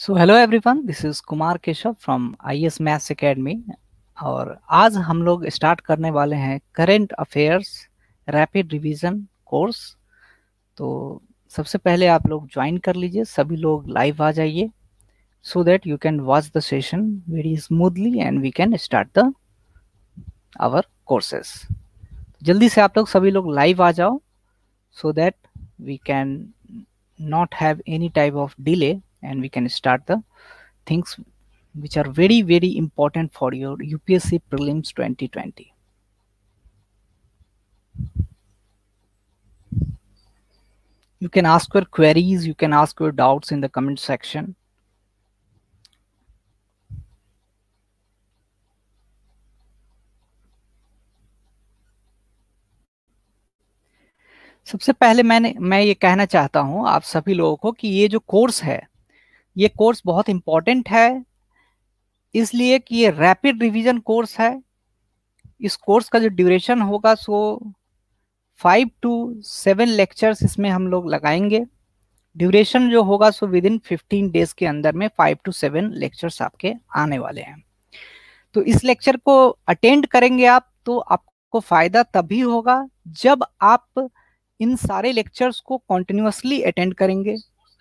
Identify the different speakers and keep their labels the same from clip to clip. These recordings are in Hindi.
Speaker 1: So hello everyone, this is Kumar Keshav from IAS maths academy. और आज हम लोग स्टार्ट करने वाले हैं current affairs rapid revision course. तो सबसे पहले आप लोग ज्वाइन कर लीजिए, सभी लोग लाइव आ जाइए so that you can watch the session very smoothly and we can start the our courses. जल्दी से आप लोग सभी लोग लाइव आ जाओ so that we can not have any type of delay and we can start the things which are very important for your UPSC prelims 2020. You can ask your queries, you can ask your doubts in the comment section. सबसे पहले मैं ये कहना चाहता हूं आप सभी लोगों को कि ये जो कोर्स है, ये कोर्स बहुत इंपॉर्टेंट है, इसलिए कि ये रैपिड रिवीजन कोर्स है। इस कोर्स का जो ड्यूरेशन होगा सो 5 to 7 लेक्चर्स इसमें हम लोग लगाएंगे। ड्यूरेशन जो होगा सो विद इन 15 डेज के अंदर में 5 to 7 लेक्चर्स आपके आने वाले हैं। तो इस लेक्चर को अटेंड करेंगे आप तो आपको फायदा तभी होगा जब आप इन सारे लेक्चर्स को कॉन्टिन्यूसली अटेंड करेंगे।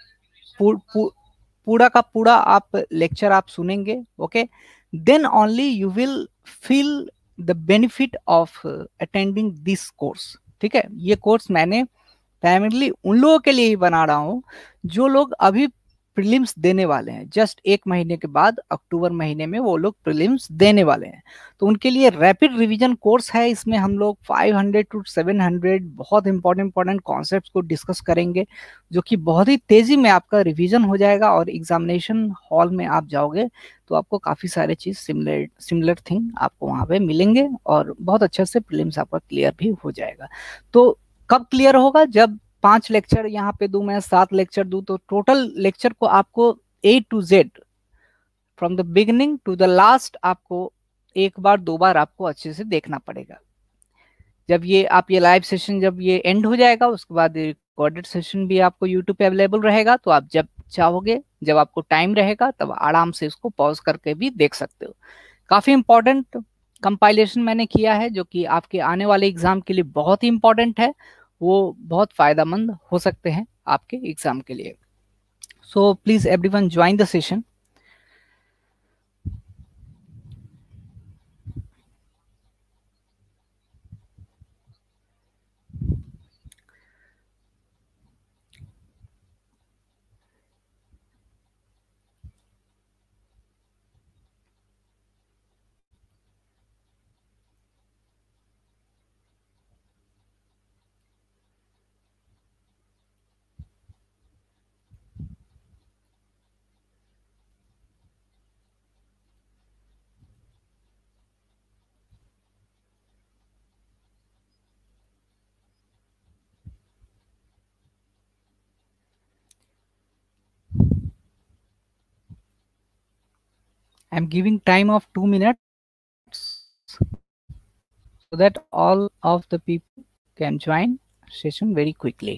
Speaker 1: पूरा का पूरा आप लेक्चर आप सुनेंगे, okay, then only you will feel the benefit of attending this course. ठीक है, ये कोर्स मैंने प्राइमरली उन लोगों के लिए ही बना रहा हूं जो लोग अभी प्रीलिम्स देने वाले हैं। जस्ट एक महीने के बाद अक्टूबर महीने में वो लोग प्रीलिम्स देने वाले हैं, तो उनके लिए रैपिड रिवीजन कोर्स है। इसमें हम लोग 500 to 700 बहुत इंपॉर्टेंट कॉन्सेप्ट्स को डिस्कस करेंगे, जो कि बहुत ही तेजी में आपका रिवीजन हो जाएगा और एग्जामिनेशन हॉल में आप जाओगे तो आपको काफ़ी सारे चीज़ सिमिलर थिंग आपको वहाँ पे मिलेंगे और बहुत अच्छे से प्रीलिम्स आपका क्लियर भी हो जाएगा। तो कब क्लियर होगा? जब 5 लेक्चर यहाँ पे दूं, मैं 7 लेक्चर दूं, तो टोटल लेक्चर को आपको A to Z from the beginning to the last आपको एक बार दो बार आपको अच्छे से देखना पड़ेगा। जब ये लाइव सेशन जब ये एंड हो जाएगा, उसके बाद रिकॉर्डेड सेशन भी आपको यूट्यूब पे अवेलेबल रहेगा। तो आप जब चाहोगे, जब आपको टाइम रहेगा, तब आराम से इसको पॉज करके भी देख सकते हो। काफी इंपॉर्टेंट कंपाइलेशन मैंने किया है जो कि आपके आने वाले एग्जाम के लिए बहुत ही इंपॉर्टेंट है, वो बहुत फायदेमंद हो सकते हैं आपके एग्जाम के लिए। So please everyone join the session. I am giving time of 2 minutes so that all of the people can join session very quickly.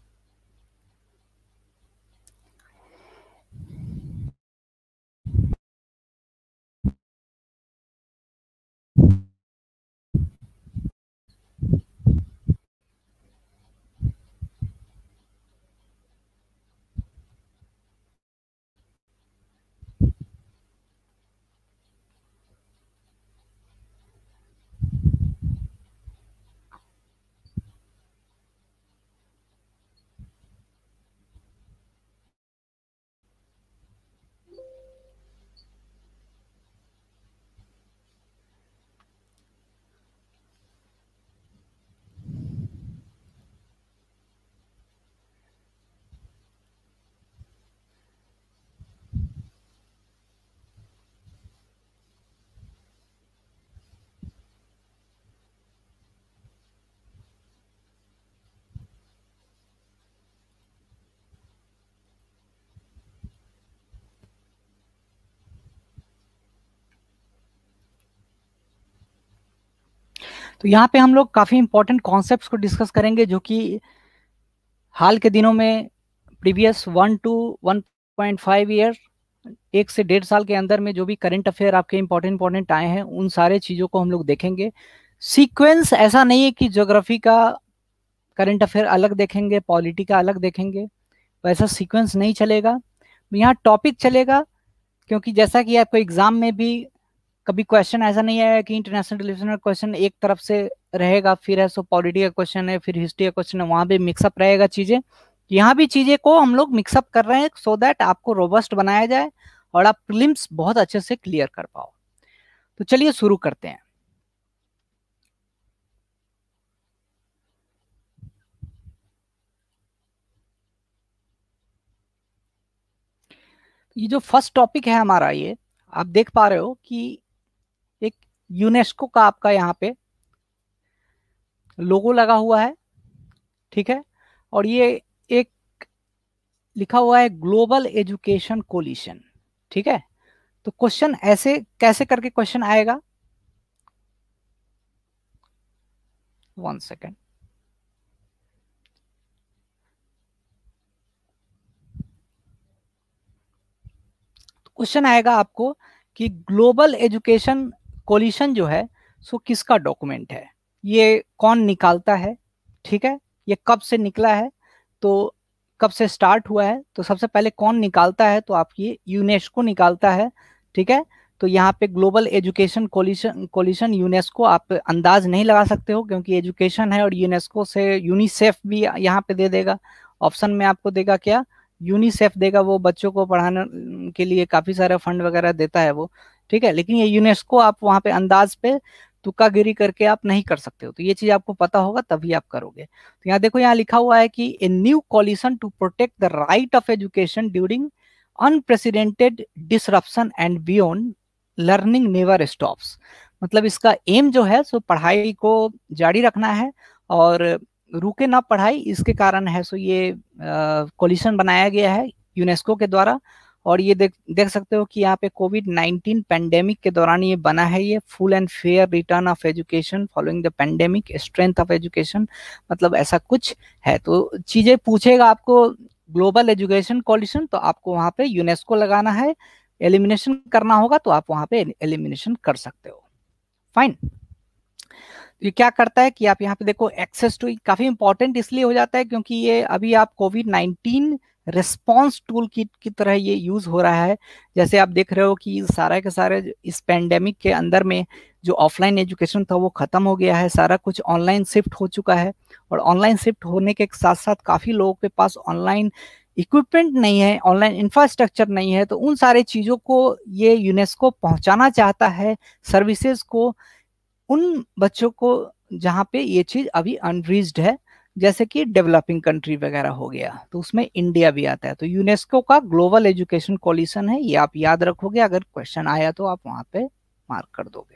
Speaker 1: तो यहाँ पे हम लोग काफी इंपॉर्टेंट कॉन्सेप्ट्स को डिस्कस करेंगे जो कि हाल के दिनों में प्रीवियस 1 to 1.5 ईयर 1 से 1.5 साल के अंदर में जो भी करंट अफेयर आपके इंपॉर्टेंट आए हैं उन सारे चीज़ों को हम लोग देखेंगे। सीक्वेंस ऐसा नहीं है कि ज्योग्राफी का करंट अफेयर अलग देखेंगे, पॉलिटी का अलग देखेंगे, वैसा सीक्वेंस नहीं चलेगा। यहाँ टॉपिक चलेगा, क्योंकि जैसा कि आपको एग्जाम में भी कभी क्वेश्चन ऐसा नहीं आया कि इंटरनेशनल रिलेशन का क्वेश्चन एक तरफ से रहेगा, फिर है सो पॉलिटी का क्वेश्चन है, फिर हिस्ट्री का क्वेश्चन है, वहां पे मिक्सअप रहेगा चीजें। यहाँ भी चीजें को हम लोग मिक्सअप कर रहे हैं सो दैट आपको रोबस्ट बनाया जाए और आप प्रीलिम्स बहुत अच्छे से क्लियर कर पाओ। तो चलिए शुरू करते हैं। ये जो फर्स्ट टॉपिक है हमारा, ये आप देख पा रहे हो कि एक यूनेस्को का आपका यहाँ पे लोगो लगा हुआ है, ठीक है, और ये एक लिखा हुआ है ग्लोबल एजुकेशन कोलिशन, ठीक है। तो क्वेश्चन ऐसे कैसे करके क्वेश्चन आएगा, 1 सेकेंड। क्वेश्चन आएगा आपको कि ग्लोबल एजुकेशन कोलिशन जो है सो किसका डॉक्यूमेंट है, ये कौन निकालता है, ठीक है, ये कब से निकला है, तो कब से स्टार्ट हुआ है, तो सबसे पहले कौन निकालता है, तो आप ये यूनेस्को निकालता है, ठीक है। तो यहाँ पे global education coalition coalition UNESCO आप अंदाज नहीं लगा सकते हो, क्योंकि एजुकेशन है और यूनेस्को से यूनिसेफ भी यहाँ पे दे देगा, ऑप्शन में आपको देगा क्या, यूनिसेफ देगा, वो बच्चों को पढ़ाने के लिए काफी सारे फंड वगैरह देता है वो, ठीक है। लेकिन ये यूनेस्को आप वहां पे अंदाज पे तुक्कागिरी करके आप नहीं कर सकते हो, तो ये चीज आपको पता होगा तभी आप करोगे। तो यहाँ देखो, यहाँ लिखा हुआ है कि a new coalition to protect the right of education during unprecedented disruption and beyond learning never stops. मतलब इसका एम जो है सो पढ़ाई को जारी रखना है और रुके ना पढ़ाई, इसके कारण है सो ये कोलिशन बनाया गया है यूनेस्को के द्वारा। और ये देख सकते हो कि यहाँ पे कोविड-19 पेंडेमिक के दौरान ये बना है, ये full and fair return of education following the pandemic strength of education, मतलब ऐसा कुछ है। तो चीजें पूछेगा आपको ग्लोबल एजुकेशन कोलिशन, तो आपको वहां पे यूनेस्को लगाना है, एलिमिनेशन करना होगा तो आप वहां पे एलिमिनेशन कर सकते हो, फाइन। ये क्या करता है कि आप यहाँ पे देखो एक्सेस टू, काफी इंपॉर्टेंट इसलिए हो जाता है क्योंकि ये अभी आप कोविड-19 रिस्पॉन्स टूल किट की तरह ये यूज हो रहा है। जैसे आप देख रहे हो कि सारा के सारे इस पेंडेमिक के अंदर में जो ऑफलाइन एजुकेशन था वो खत्म हो गया है, सारा कुछ ऑनलाइन शिफ्ट हो चुका है। और ऑनलाइन शिफ्ट होने के साथ साथ काफी लोगों के पास ऑनलाइन इक्विपमेंट नहीं है, ऑनलाइन इंफ्रास्ट्रक्चर नहीं है, तो उन सारे चीजों को ये यूनेस्को पहुंचाना चाहता है, सर्विसेज को उन बच्चों को जहाँ पे ये चीज अभी अनरीच्ड है, जैसे कि डेवलपिंग कंट्री वगैरह हो गया, तो उसमें इंडिया भी आता है। तो यूनेस्को का ग्लोबल एजुकेशन कोलिशन है, ये आप याद रखोगे, अगर क्वेश्चन आया तो आप वहां पे मार्क कर दोगे।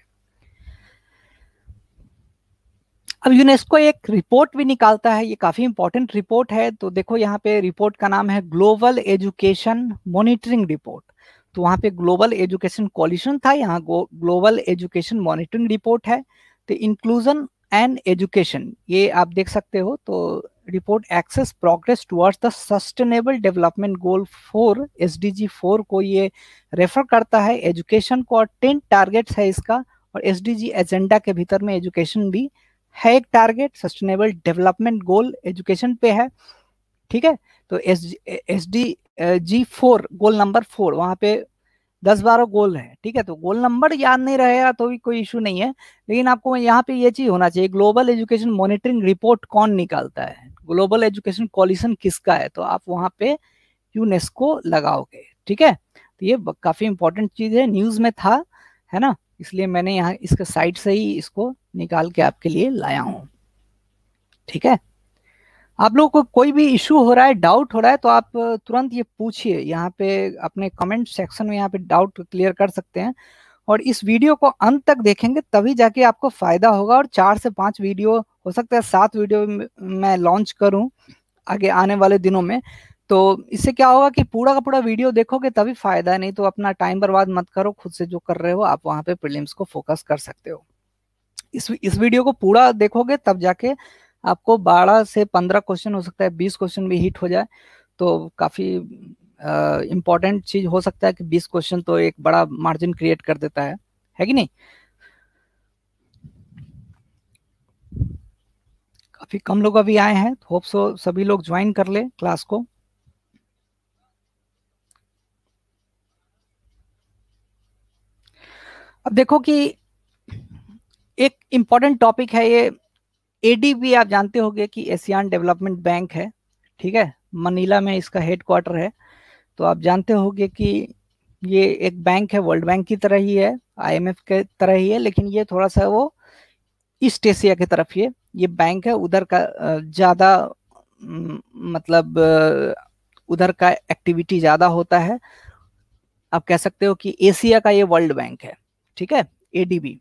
Speaker 1: अब यूनेस्को एक रिपोर्ट भी निकालता है, ये काफी इंपॉर्टेंट रिपोर्ट है। तो देखो यहाँ पे रिपोर्ट का नाम है ग्लोबल एजुकेशन मॉनिटरिंग रिपोर्ट। तो वहां पे ग्लोबल एजुकेशन कोलिशन था, यहाँ ग्लोबल एजुकेशन मॉनिटरिंग रिपोर्ट है। तो इंक्लूजन एंड एजुकेशन, ये आप देख सकते हो। तो report access progress towards the sustainable development goal 4 SDG 4 को ये रेफर करता है एजुकेशन को, और 10 टारगेट्स है इसका, और SDG एजेंडा के भीतर में एजुकेशन भी है एक target, sustainable development goal education पे है, ठीक है। तो SDG 4 गोल नंबर 4, वहां पे 10-12 गोल है, ठीक है। तो गोल नंबर याद नहीं रहेगा तो भी कोई इशू नहीं है, लेकिन आपको यहाँ पे ये चीज होना चाहिए, ग्लोबल एजुकेशन मॉनिटरिंग रिपोर्ट कौन निकालता है, ग्लोबल एजुकेशन कोलिशन किसका है, तो आप वहां पे यूनेस्को लगाओगे, ठीक है। तो ये काफी इंपॉर्टेंट चीज है, न्यूज में था, है ना, इसलिए मैंने यहाँ इसके साइड से ही इसको निकाल के आपके लिए लाया हूं, ठीक है। आप लोगों को कोई भी इशू हो रहा है, डाउट हो रहा है, तो आप तुरंत ये पूछिए, यहाँ पे अपने कमेंट सेक्शन में यहाँ पे डाउट क्लियर कर सकते हैं। और इस वीडियो को अंत तक देखेंगे तभी जाके आपको फायदा होगा। और 4 से 5 वीडियो, हो सकता है 7 वीडियो मैं लॉन्च करूं आगे आने वाले दिनों में। तो इससे क्या होगा कि पूरा का पूरा वीडियो देखोगे तभी फायदा है, नहीं तो अपना टाइम बर्बाद मत करो, खुद से जो कर रहे हो आप वहां पे प्रीलिम्स को फोकस कर सकते हो। इस वीडियो को पूरा देखोगे तब जाके आपको 12 से 15 क्वेश्चन, हो सकता है 20 क्वेश्चन भी हिट हो जाए, तो काफी इंपॉर्टेंट चीज हो सकता है कि 20 क्वेश्चन तो एक बड़ा मार्जिन क्रिएट कर देता है कि नहीं। काफी कम लोग अभी आए हैं, होप सो सभी लोग ज्वाइन कर ले क्लास को। अब देखो कि एक इंपॉर्टेंट टॉपिक है ये, एडीबी आप जानते होंगे कि एशियान डेवलपमेंट बैंक है, ठीक है, मनीला में इसका हेडक्वार्टर है। तो आप जानते होंगे कि ये एक बैंक है, वर्ल्ड बैंक की तरह ही है, आईएमएफ के तरह ही है, लेकिन ये थोड़ा सा वो ईस्ट एशिया की तरफ ये बैंक है, उधर का ज्यादा मतलब उधर का एक्टिविटी ज्यादा होता है। आप कह सकते हो कि एशिया का ये वर्ल्ड बैंक है, ठीक है, एडीबी।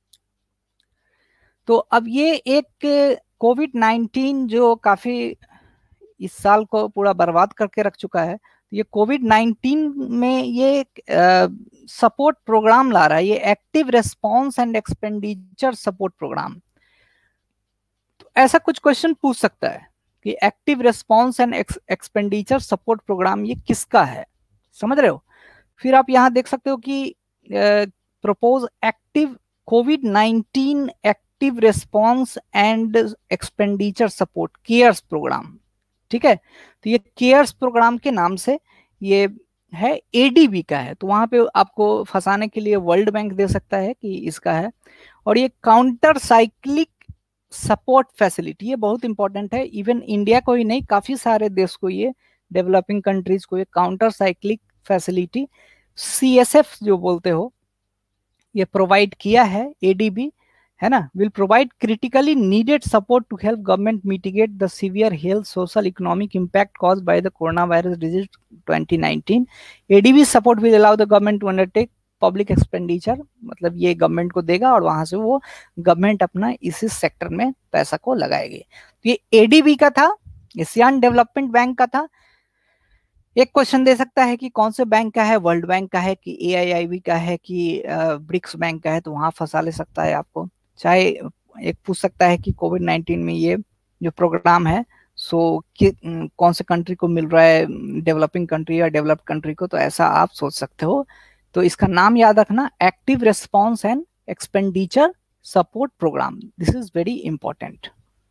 Speaker 1: तो अब ये एक कोविड-19 जो काफी इस साल को पूरा बर्बाद करके रख चुका है, तो ये कोविड-19 में ये सपोर्ट प्रोग्राम ला रहा है, ये active response and expenditure support program. तो ऐसा कुछ क्वेश्चन पूछ सकता है कि active response and expenditure support program ये किसका है, समझ रहे हो। फिर आप यहां देख सकते हो कि प्रपोज एक्टिव कोविड-19 active response and expenditure support CARES program, ठीक है। तो ये केयर्स प्रोग्राम के नाम से ये है, एडीबी का है, तो वहां पे आपको फंसाने के लिए वर्ल्ड बैंक दे सकता है कि इसका है। और ये काउंटर साइक्लिक सपोर्ट फैसिलिटी, ये बहुत इंपॉर्टेंट है, इवन इंडिया को ही नहीं काफी सारे देश को, ये डेवलपिंग कंट्रीज को ये काउंटर साइक्लिक फैसिलिटी सीएसएफ जो बोलते हो ये प्रोवाइड किया है एडीबी, है ना। Will provide critically needed support to help government mitigate the severe health social economic impact caused by the corona virus disease 2019। ADB support will allow the government to undertake public expenditure, मतलब ये गवर्नमेंट को देगा और वहां से वो गवर्नमेंट अपना इसी सेक्टर में पैसा को लगाएगी। तो ये एडीबी का था, एशियान डेवलपमेंट बैंक का था। एक क्वेश्चन दे सकता है कि कौन से बैंक का है, वर्ल्ड बैंक का है कि एआईआईबी का है कि ब्रिक्स बैंक का है, तो वहां फंसा ले सकता है आपको। चाहे एक पूछ सकता है कि कोविड-19 में ये जो प्रोग्राम है सो कौन से कंट्री को मिल रहा है, डेवलपिंग कंट्री या डेवलप्ड कंट्री को, तो ऐसा आप सोच सकते हो। तो इसका नाम याद रखना, active response and expenditure support program, this is very important.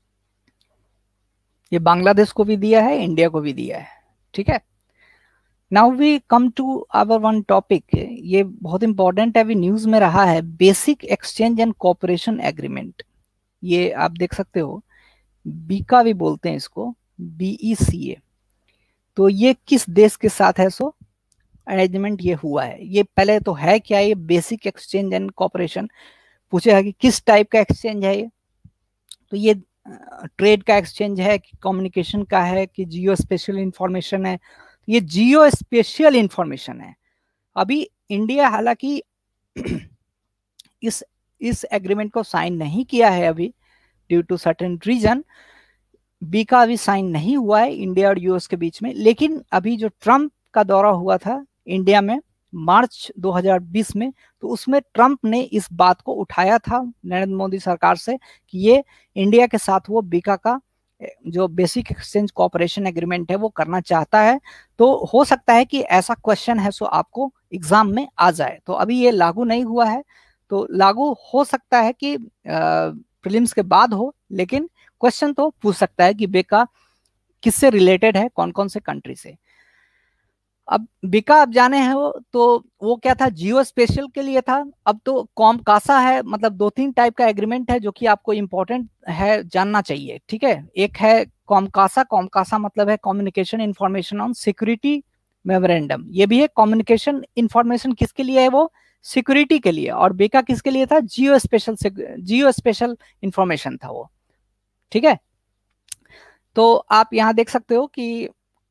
Speaker 1: ये बांग्लादेश को भी दिया है, इंडिया को भी दिया है, ठीक है। Now we come to our one topic, ये बहुत इंपॉर्टेंट है, अभी न्यूज में रहा है, basic exchange and cooperation agreement. ये आप देख सकते हो, बीका भी बोलते हैं इसको, बीईसीए। तो ये किस देश के साथ है, सो अरेंजमेंट ये हुआ है। ये पहले तो है क्या, ये बेसिक एक्सचेंज एंड कोऑपरेशन पूछेगा कि किस टाइप का एक्सचेंज है ये, तो ये ट्रेड का एक्सचेंज है कि कम्युनिकेशन का है कि जियो स्पेशल इंफॉर्मेशन है। ये जियो स्पेशल इंफॉर्मेशन है। अभी इंडिया हालांकि इस एग्रीमेंट को साइन नहीं किया है अभी, due to certain reason, B का अभी साइन नहीं हुआ है इंडिया और यूएस के बीच में। लेकिन अभी जो ट्रंप का दौरा हुआ था इंडिया में मार्च 2020 में, तो उसमें ट्रंप ने इस बात को उठाया था नरेंद्र मोदी सरकार से कि ये इंडिया के साथ वो बीका का जो बेसिक एक्सचेंज कोऑपरेशन एग्रीमेंट है वो करना चाहता है। तो हो सकता है कि ऐसा क्वेश्चन है सो आपको एग्जाम में आ जाए। तो अभी ये लागू नहीं हुआ है, तो लागू हो सकता है कि प्रीलिम्स के बाद हो, लेकिन क्वेश्चन तो पूछ सकता है कि बेका किससे रिलेटेड है, कौन कौन से कंट्री से। अब बीका आप जाने हैं वो क्या था, जियो स्पेशल के लिए था। अब तो कॉमकासा है, मतलब 2-3 टाइप का एग्रीमेंट है जो कि आपको इंपॉर्टेंट है, जानना चाहिए, ठीक है। एक है कॉमकासा मतलब है communication information on security memorandum, ये भी है कम्युनिकेशन इंफॉर्मेशन किसके लिए है, वो सिक्योरिटी के लिए। और बेका किसके लिए था, जियो स्पेशल इंफॉर्मेशन था वो, ठीक है। तो आप यहां देख सकते हो कि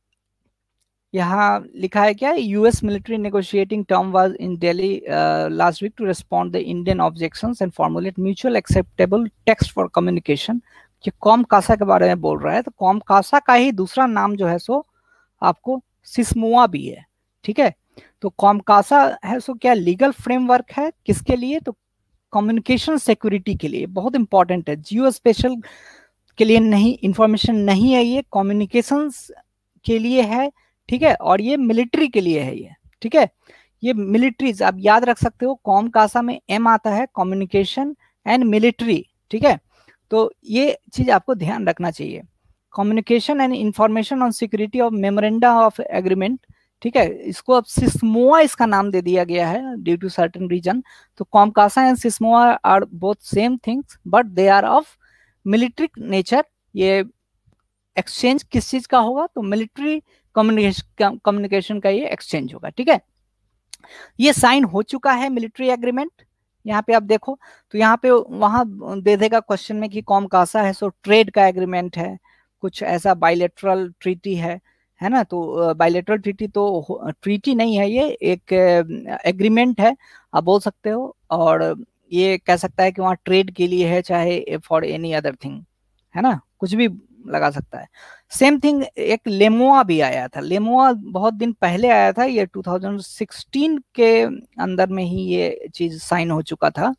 Speaker 1: यहाँ लिखा है क्या, US military negotiating term was in Delhi last week to respond the Indian objections and formulate mutual acceptable text for communication. कि कॉमकासा के बारे में बोल रहा है, तो कॉमकासा का ही दूसरा नाम जो है सो आपको सिस्मोआ भी है, ठीक है। तो कॉमकासा है सो क्या लीगल फ्रेमवर्क है, किसके लिए, तो कम्युनिकेशन सिक्योरिटी के लिए, बहुत इंपॉर्टेंट है। जियो स्पेशल के लिए नहीं, इंफॉर्मेशन नहीं है, ये कम्युनिकेशंस के लिए है, ठीक है, और ये मिलिट्री के लिए है ये, ठीक है। ये मिलिट्रीज आप याद रख सकते हो, कॉम कासा में एम आता है, कम्युनिकेशन एंड मिलिट्री, ठीक है। तो ये चीज आपको ध्यान रखना चाहिए, communication and information on security of memoranda of agreement, ठीक है। इसको अब सिस्मोआ इसका नाम दे दिया गया है ड्यू टू सर्टेन रीजन। तो COMCASA and CISMOA are both same things but they are of military nature. ये एक्सचेंज किस चीज का होगा, तो मिलिट्री कम्युनिकेशन का ये एक्सचेंज होगा, ठीक है। ये साइन हो चुका है मिलिट्री एग्रीमेंट, यहाँ पे आप देखो, तो यहाँ पे वहां दे देगा क्वेश्चन में कि कॉम कासा है, सो ट्रेड का एग्रीमेंट है, कुछ ऐसा बायलेटरल ट्रीटी है ना। तो बायलेटरल ट्रीटी तो ट्रीटी नहीं है, ये एक एग्रीमेंट है आप बोल सकते हो। और ये कह सकता है कि वहाँ ट्रेड के लिए है, चाहे फॉर एनी अदर थिंग, है ना, कुछ भी लगा सकता है। सेम थिंग एक लेमोआ भी आया था, लेमोआ बहुत दिन पहले आया था, ये 2016 के अंदर में ही ये चीज साइन हो चुका था,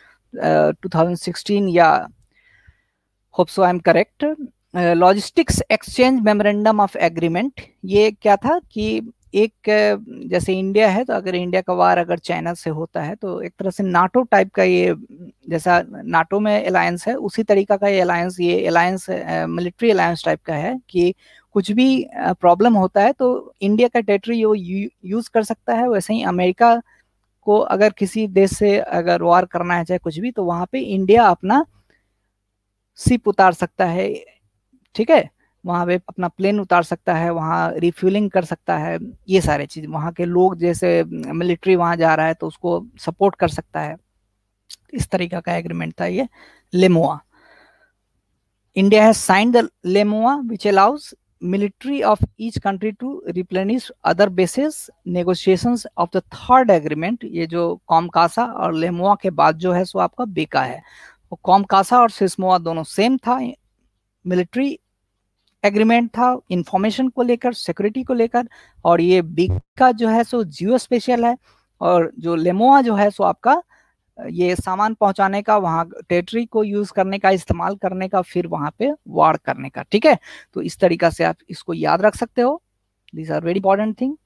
Speaker 1: 2016 या hope so I am correct. Logistics exchange memorandum of agreement, ये क्या था कि एक जैसे इंडिया है, तो अगर इंडिया का वार अगर चाइना से होता है तो एक तरह से नाटो टाइप का, ये जैसा नाटो में अलायंस है उसी तरीका का ये अलायंस मिलिट्री अलायंस टाइप का है कि कुछ भी प्रॉब्लम होता है तो इंडिया का टेरिटरी वो यूज कर सकता है। वैसे ही अमेरिका को अगर किसी देश से अगर वार करना है चाहे कुछ भी, तो वहां पे इंडिया अपना शिप उतार सकता है, ठीक है, वहां पे अपना प्लेन उतार सकता है, वहां रिफ्यूलिंग कर सकता है, ये सारे चीज वहां के लोग, जैसे मिलिट्री वहां जा रहा है तो उसको सपोर्ट कर सकता है। इस तरीका का एग्रीमेंट था ये LEMOA. India has signed the LEMOA which allows military of each country to replenish other bases negotiations of the third agreement। ये जो कॉमकासा और लेमोआ के बाद जो है सो आपका बेका है। कॉमकासा और सिस्मोआ दोनों सेम था, मिलिट्री एग्रीमेंट था इंफॉर्मेशन को लेकर, सिक्योरिटी को लेकर, और ये बीका जो है सो जियो स्पेशल है, और जो लेमोआ जो है सो आपका ये सामान पहुंचाने का, वहां टेरिटरी को यूज करने का, इस्तेमाल करने का, फिर वहां पे वार करने का, ठीक है। तो इस तरीका से आप इसको याद रख सकते हो, this are very important thing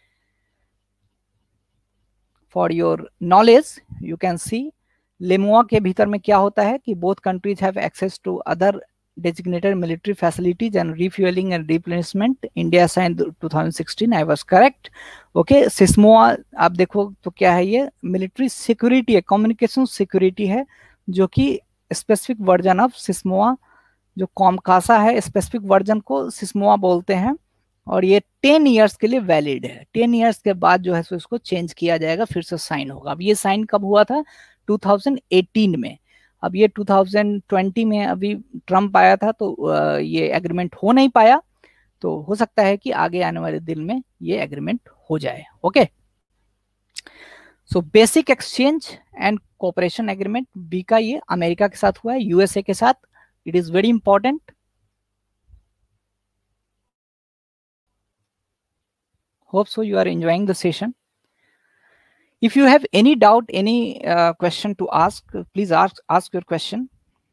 Speaker 1: for your knowledge. You can see LEMOA के भीतर में क्या होता है कि both countries have access to other designated military facilities and refueling and replenishment। India signed 2016, I was correct। Okay, CISMOA आप देखो तो क्या है, ये मिलिट्री सिक्योरिटी है, कम्युनिकेशन सिक्योरिटी है, जो कि स्पेसिफिक वर्जन ऑफ सिस्मोआ, जो कॉमकासा है स्पेसिफिक वर्जन को सिस्मोआ बोलते हैं, और ये 10 इयर्स के लिए वैलिड है। 10 इयर्स के बाद जो है सो इसको चेंज किया जाएगा, फिर से साइन होगा। अब ये साइन कब हुआ था, 2018 में। अब ये 2020 में अभी ट्रम्प आया था, तो ये एग्रीमेंट हो नहीं पाया, तो हो सकता है कि आगे आने वाले दिन में ये एग्रीमेंट हो जाए। Okay, so basic exchange and cooperation agreement B का ये अमेरिका के साथ हुआ है, यूएसए के साथ। It is very important. Hope so you are enjoying the session. If you have any doubt, any question to ask, please ask your question.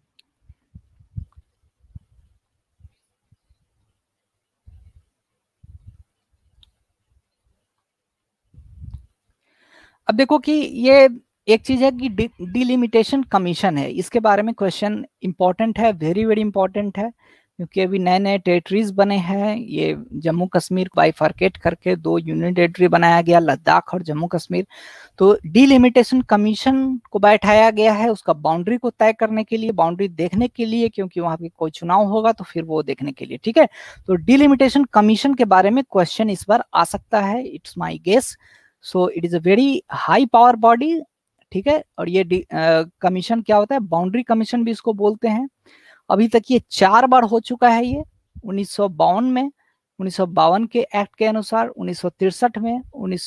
Speaker 1: अब देखो कि ये एक चीज है कि डिलिमिटेशन कमीशन है, इसके बारे में क्वेश्चन इंपॉर्टेंट है, वेरी वेरी इंपॉर्टेंट है, क्योंकि अभी नए नए टेरिटरीज बने हैं। ये जम्मू कश्मीर को बाइफर्केट करके 2 यूनियन टेरिटरी बनाया गया, लद्दाख और जम्मू कश्मीर। तो डिलिमिटेशन कमीशन को बैठाया गया है उसका बाउंड्री को तय करने के लिए, बाउंड्री देखने के लिए, क्योंकि वहां पे कोई चुनाव होगा तो फिर वो देखने के लिए, ठीक है। तो डिलिमिटेशन कमीशन के बारे में क्वेश्चन इस बार आ सकता है, it's my guess. So it is a very high power body, ठीक है। और ये कमीशन क्या होता है, बाउंड्री कमीशन भी इसको बोलते हैं। अभी तक ये 4 बार हो चुका है, ये 1952 में, 1952 के एक्ट के अनुसार, 1963 में,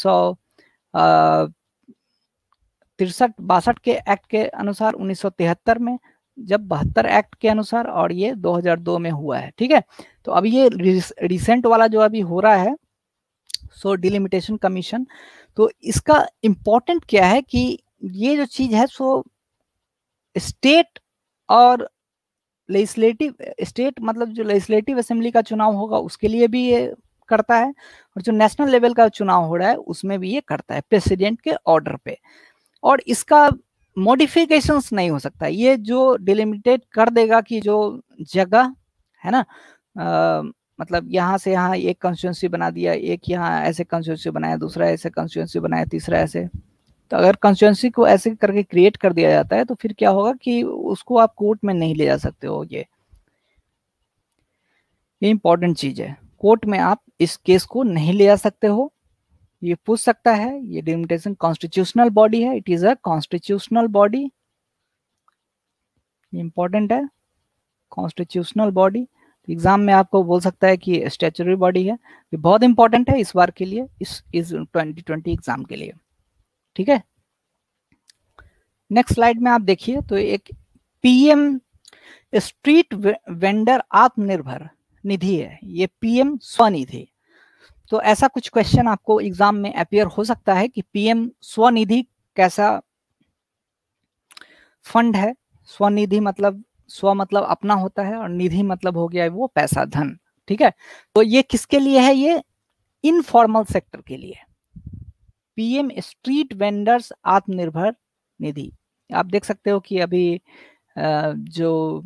Speaker 1: 1963-62 के एक्ट के अनुसार, 1973 में जब 72 एक्ट के अनुसार, और ये 2002 में हुआ है, ठीक है। तो अभी ये रिसेंट वाला जो अभी हो रहा है, सो डिलिमिटेशन कमीशन, तो इसका इंपॉर्टेंट क्या है कि ये जो चीज है सो स्टेट और लेजिस्लेटिव, स्टेट मतलब जो लेजिस्लेटिव असेंबली का चुनाव होगा उसके लिए भी ये करता है, और जो नेशनल लेवल का चुनाव हो रहा है उसमें भी ये करता है प्रेसिडेंट के ऑर्डर पे। और इसका मॉडिफिकेशंस नहीं हो सकता, ये जो डिलिमिटेट कर देगा कि जो जगह है ना, मतलब यहाँ से यहाँ एक कंस्टिट्यूंसी बना दिया, एक यहाँ ऐसे कंस्टिट्यूंसी बनाया, दूसरा ऐसे कंस्टिट्यूंसी बनाया, तीसरा ऐसे। तो अगर कंस्टिट्यूंसी को ऐसे करके क्रिएट कर दिया जाता है तो फिर क्या होगा कि उसको आप कोर्ट में नहीं ले जा सकते हो। ये इंपॉर्टेंट चीज है, कोर्ट में आप इस केस को नहीं ले जा सकते हो। ये पूछ सकता है, ये डिलिमिटेशन कॉन्स्टिट्यूशनल बॉडी है, it is a constitutional body, important है, कॉन्स्टिट्यूशनल बॉडी। एग्जाम में आपको बोल सकता है कि स्टैट्यूटरी बॉडी है, ये बहुत इंपॉर्टेंट है इस बार के लिए, इस 2020 एग्जाम के लिए। ठीक है, नेक्स्ट स्लाइड में आप देखिए तो एक पीएम स्ट्रीट वेंडर आत्मनिर्भर निधि है, ये पीएम स्वनिधि। तो ऐसा कुछ क्वेश्चन आपको एग्जाम में अपियर हो सकता है कि पीएम स्वनिधि कैसा फंड है। स्वनिधि मतलब स्व मतलब अपना होता है, और निधि मतलब हो गया है वो पैसा, धन। ठीक है, तो ये किसके लिए है, ये इनफॉर्मल सेक्टर के लिए, PM street vendors Atmanirbhar Nidhi. आप देख सकते हो कि अभी जो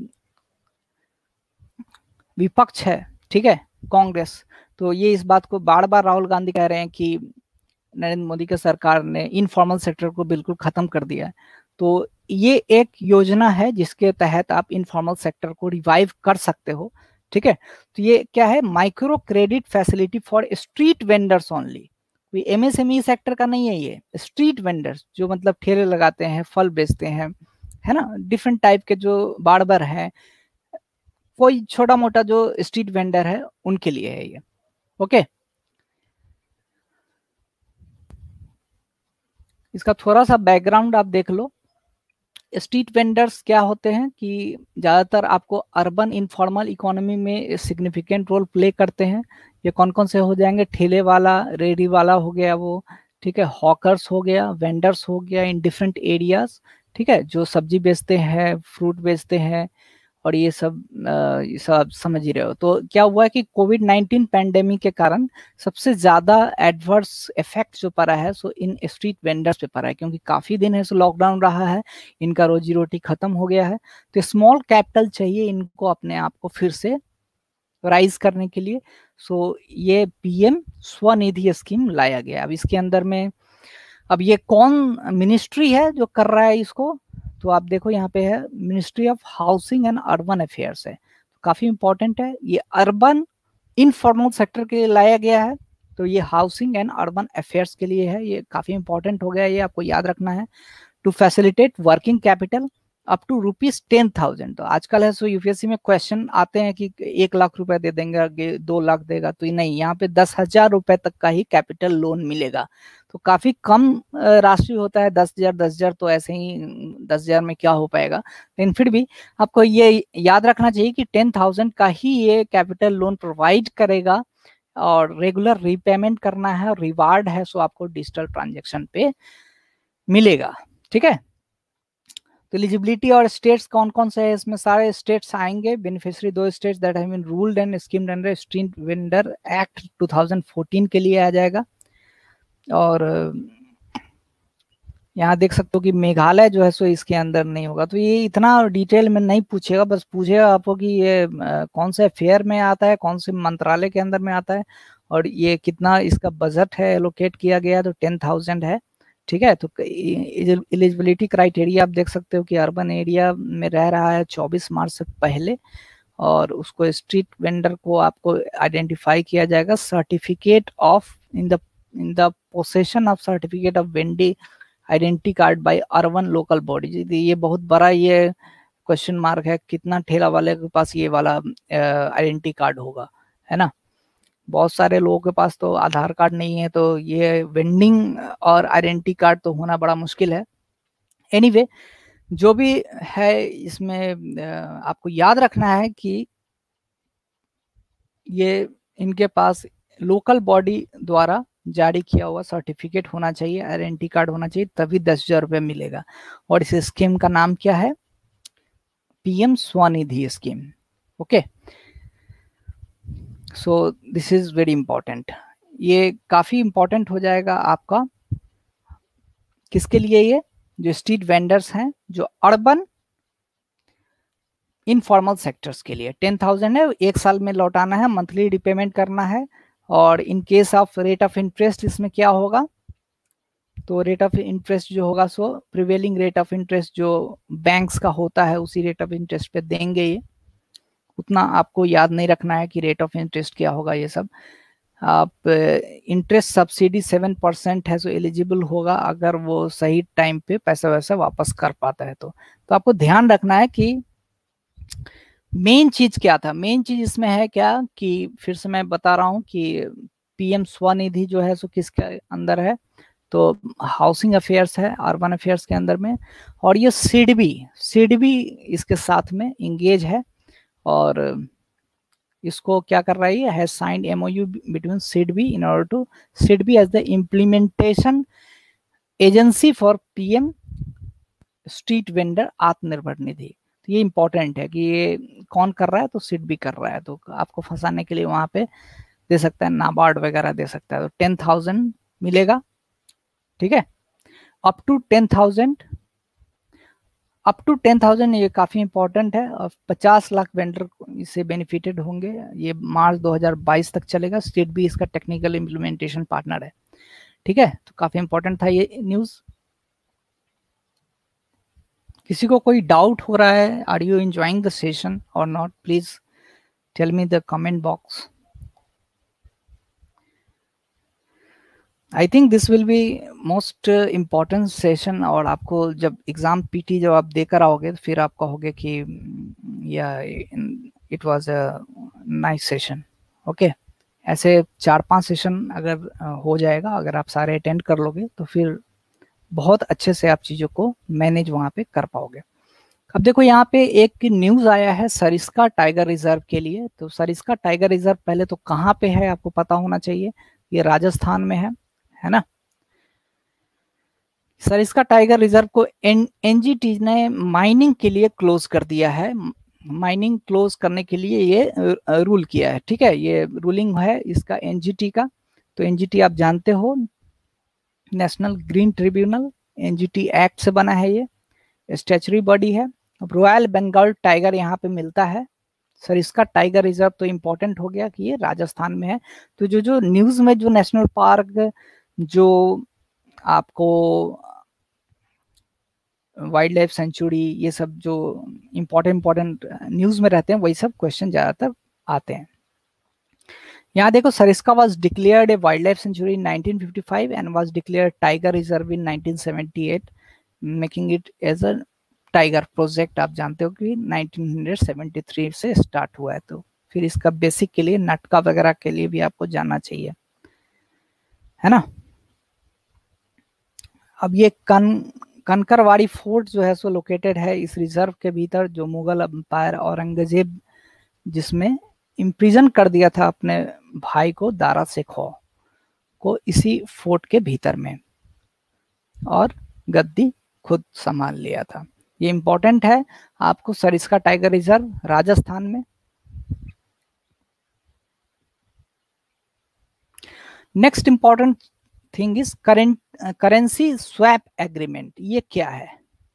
Speaker 1: विपक्ष है, ठीक है, कांग्रेस, तो ये इस बात को बार बार राहुल गांधी कह रहे हैं कि नरेंद्र मोदी की सरकार ने इनफॉर्मल सेक्टर को बिल्कुल खत्म कर दिया है। तो ये एक योजना है जिसके तहत आप इनफॉर्मल सेक्टर को रिवाइव कर सकते हो। ठीक है, तो ये क्या है, micro credit facility for street vendors only, कोई एमएसएमई सेक्टर का नहीं है, ये स्ट्रीट वेंडर्स जो मतलब ठेले लगाते हैं, फल बेचते हैं, है ना, डिफरेंट टाइप के जो बार्बर हैं, कोई छोटा मोटा जो स्ट्रीट वेंडर है उनके लिए है ये। ओके, इसका थोड़ा सा बैकग्राउंड आप देख लो। स्ट्रीट वेंडर्स क्या होते हैं कि ज़्यादातर आपको अर्बन इनफॉर्मल इकोनॉमी में सिग्निफिकेंट रोल प्ले करते हैं। ये कौन कौन से हो जाएंगे, ठेले वाला, रेडी वाला हो गया वो, ठीक है, हॉकर्स हो गया, वेंडर्स हो गया इन डिफरेंट एरियाज, ठीक है, जो सब्जी बेचते हैं, फ्रूट बेचते हैं, और ये सब समझ ही रहे हो। तो क्या हुआ है कि कोविड-19 पैंडेमिक के कारण सबसे ज्यादा एडवर्स इफेक्ट जो पड़ा है सो इन स्ट्रीट वेंडर्स पे पड़ा है, क्योंकि काफी दिन है सो लॉकडाउन रहा है, इनका रोजी रोटी खत्म हो गया है। तो स्मॉल कैपिटल चाहिए इनको अपने आप को फिर से राइज करने के लिए। सो ये पीएम स्वनिधि स्कीम लाया गया। अब इसके अंदर में अब ये कौन मिनिस्ट्री है जो कर रहा है इसको, तो आप देखो यहाँ पे है ministry of housing and urban affairs है, तो काफी इंपॉर्टेंट है। ये अर्बन इनफॉर्मल सेक्टर के लिए लाया गया है, तो ये हाउसिंग एंड अर्बन अफेयर्स के लिए है, ये काफी इंपॉर्टेंट हो गया, ये आपको याद रखना है। To facilitate working capital up to ₹10,000। तो आजकल है सो यूपीएससी में क्वेश्चन आते हैं कि 1 लाख रुपए दे देंगे, 2 लाख देगा, तो नहीं, यहाँ पे 10,000 रुपए तक का ही कैपिटल लोन मिलेगा। तो काफी कम राशि होता है, 10,000 10,000, तो ऐसे ही 10,000 में क्या हो पाएगा, लेकिन फिर भी आपको ये याद रखना चाहिए कि 10,000 का ही ये कैपिटल लोन प्रोवाइड करेगा, और रेगुलर रीपेमेंट करना है, और रिवार्ड है सो आपको डिजिटल ट्रांजेक्शन पे मिलेगा। ठीक है, तो एलिजिबिलिटी और स्टेट्स कौन कौन से है, इसमें सारे स्टेट्स आएंगे। Beneficiary 2 states that have been ruled and schemed under street vendor act 2014 के लिए आ जाएगा। और यहाँ देख सकते हो कि मेघालय जो है सो इसके अंदर नहीं होगा। तो ये इतना डिटेल में नहीं पूछेगा, बस पूछेगा आपको कि ये कौन से फेयर में आता है, कौन से मंत्रालय के अंदर में आता है, और ये कितना इसका बजट है एलोकेट किया गया, तो 10,000 है। ठीक है, तो एलिजिबिलिटी क्राइटेरिया आप देख सकते हो कि अर्बन एरिया में रह रहा है 24 मार्च से पहले, और उसको स्ट्रीट वेंडर को आपको आइडेंटिफाई किया जाएगा। Certificate of in the possession of certificate of vending identity card by urban local body. ये बहुत बड़ा ये क्वेश्चन मार्क है, कितना ठेला वाले के पास ये वाला आइडेंटिटी कार्ड होगा, है ना। बहुत सारे लोगों के पास तो आधार कार्ड नहीं है, तो ये वेंडिंग और आइडेंटिटी कार्ड तो होना बड़ा मुश्किल है। एनीवे, जो भी है इसमें आपको याद रखना है कि ये इनके पास लोकल बॉडी द्वारा जारी किया हुआ सर्टिफिकेट होना चाहिए, आइडेंटिटी कार्ड होना चाहिए, तभी 10,000 रुपये मिलेगा। और इस स्कीम का नाम क्या है, PM Svanidhi scheme. Okay, so this is very important. ये काफी इंपॉर्टेंट हो जाएगा आपका, किसके लिए? ये जो स्ट्रीट वेंडर्स हैं, जो अर्बन इनफॉर्मल सेक्टर्स के लिए 10,000 है, 1 साल में लौटाना है, मंथली रिपेमेंट करना है। और in case of rate of interest इसमें क्या होगा? तो रेट ऑफ इंटरेस्ट जो होगा so prevailing rate of interest जो बैंक्स का होता है उसी रेट ऑफ इंटरेस्ट पे देंगे। ये उतना आपको याद नहीं रखना है कि रेट ऑफ इंटरेस्ट क्या होगा, ये सब आप इंटरेस्ट सब्सिडी 7% है, सो एलिजिबल होगा अगर वो सही टाइम पे पैसा वैसा वापस कर पाता है। तो आपको ध्यान रखना है कि मेन चीज क्या था। मेन चीज इसमें है क्या कि फिर से मैं बता रहा हूँ कि पीएम स्वनिधि जो है सो किसके अंदर है? तो हाउसिंग अफेयर्स है, अर्बन अफेयर्स के अंदर में। और ये सिडबी इसके साथ में इंगेज है, और इसको क्या कर रहा है? Has signed MoU between SIDBI in order to SIDBI as the implementation agency for PM street vendor Atmanirbhar Nidhi. तो ये इंपॉर्टेंट है कि ये कौन कर रहा है? तो सिडबी कर रहा है। तो आपको फंसाने के लिए वहां पे दे सकता है, नाबार्ड वगैरह दे सकता है। तो 10,000 मिलेगा, ठीक है, अप टू 10,000। अप टू 10,000 ये काफी इंपॉर्टेंट है, और 50 लाख वेंडर इससे बेनिफिटेड होंगे। ये मार्च 2022 तक चलेगा। स्टेट भी इसका टेक्निकल इम्प्लीमेंटेशन पार्टनर है, ठीक है। तो काफी इंपॉर्टेंट था ये न्यूज। किसी को कोई डाउट हो रहा है? Are you enjoying the session और not? Please tell me the comment box. I think this will be most important session. और आपको जब एग्जाम पीटी जब आप देकर आओगे तो फिर आप कहोगे कि yeah it was a nice session. Okay, ऐसे 4-5 सेशन अगर हो जाएगा, अगर आप सारे अटेंड कर लोगे तो फिर बहुत अच्छे से आप चीज़ों को मैनेज वहाँ पे कर पाओगे। अब देखो यहाँ पे एक न्यूज़ आया है सरिस्का टाइगर रिजर्व के लिए। तो सरिस्का टाइगर रिजर्व पहले तो कहाँ पे है आपको पता होना चाहिए। ये राजस्थान में है ना। सरिस्का टाइगर रिजर्व को एनजीटी ने माइनिंग के लिए क्लोज कर दिया है। माइनिंग क्लोज करने के लिए ये रूल किया है, ठीक है। ये रूलिंग है इसका एनजीटी का। तो एनजीटी आप जानते हो, National Green Tribunal, NGT act से बना है। ये स्टैचुटरी बॉडी है। अब रॉयल बंगाल टाइगर यहाँ पे मिलता है। सरिस्का टाइगर रिजर्व तो इम्पोर्टेंट हो गया कि ये राजस्थान में है। तो जो न्यूज में जो नेशनल पार्क, जो आपको वाइल्ड लाइफ सेंचुरी, ये सब जो इम्पोर्टेंट न्यूज में रहते हैं वही सब क्वेश्चन ज्यादातर आते हैं। यहाँ देखो, Sariska was declared a wildlife sanctuary in 1955 and was declared tiger reserve in 1978, making it as a tiger project. आप जानते हो कि 1973 से स्टार्ट हुआ है। तो फिर इसका बेसिक के लिए, नटका वगैरह के लिए भी आपको जानना चाहिए, है ना। अब ये कनकरवाड़ी फोर्ट जो है सो लोकेटेड है इस रिजर्व के भीतर, जो मुगल अंपायर औरंगजेब जिसमें इम्प्रिजन कर दिया था अपने भाई को, दारा शेखो को, इसी फोर्ट के भीतर में, और गद्दी खुद संभाल लिया था। ये इंपॉर्टेंट है आपको। सरिस्का टाइगर रिजर्व राजस्थान में। Next important thing is currency swap agreement. ये क्या है?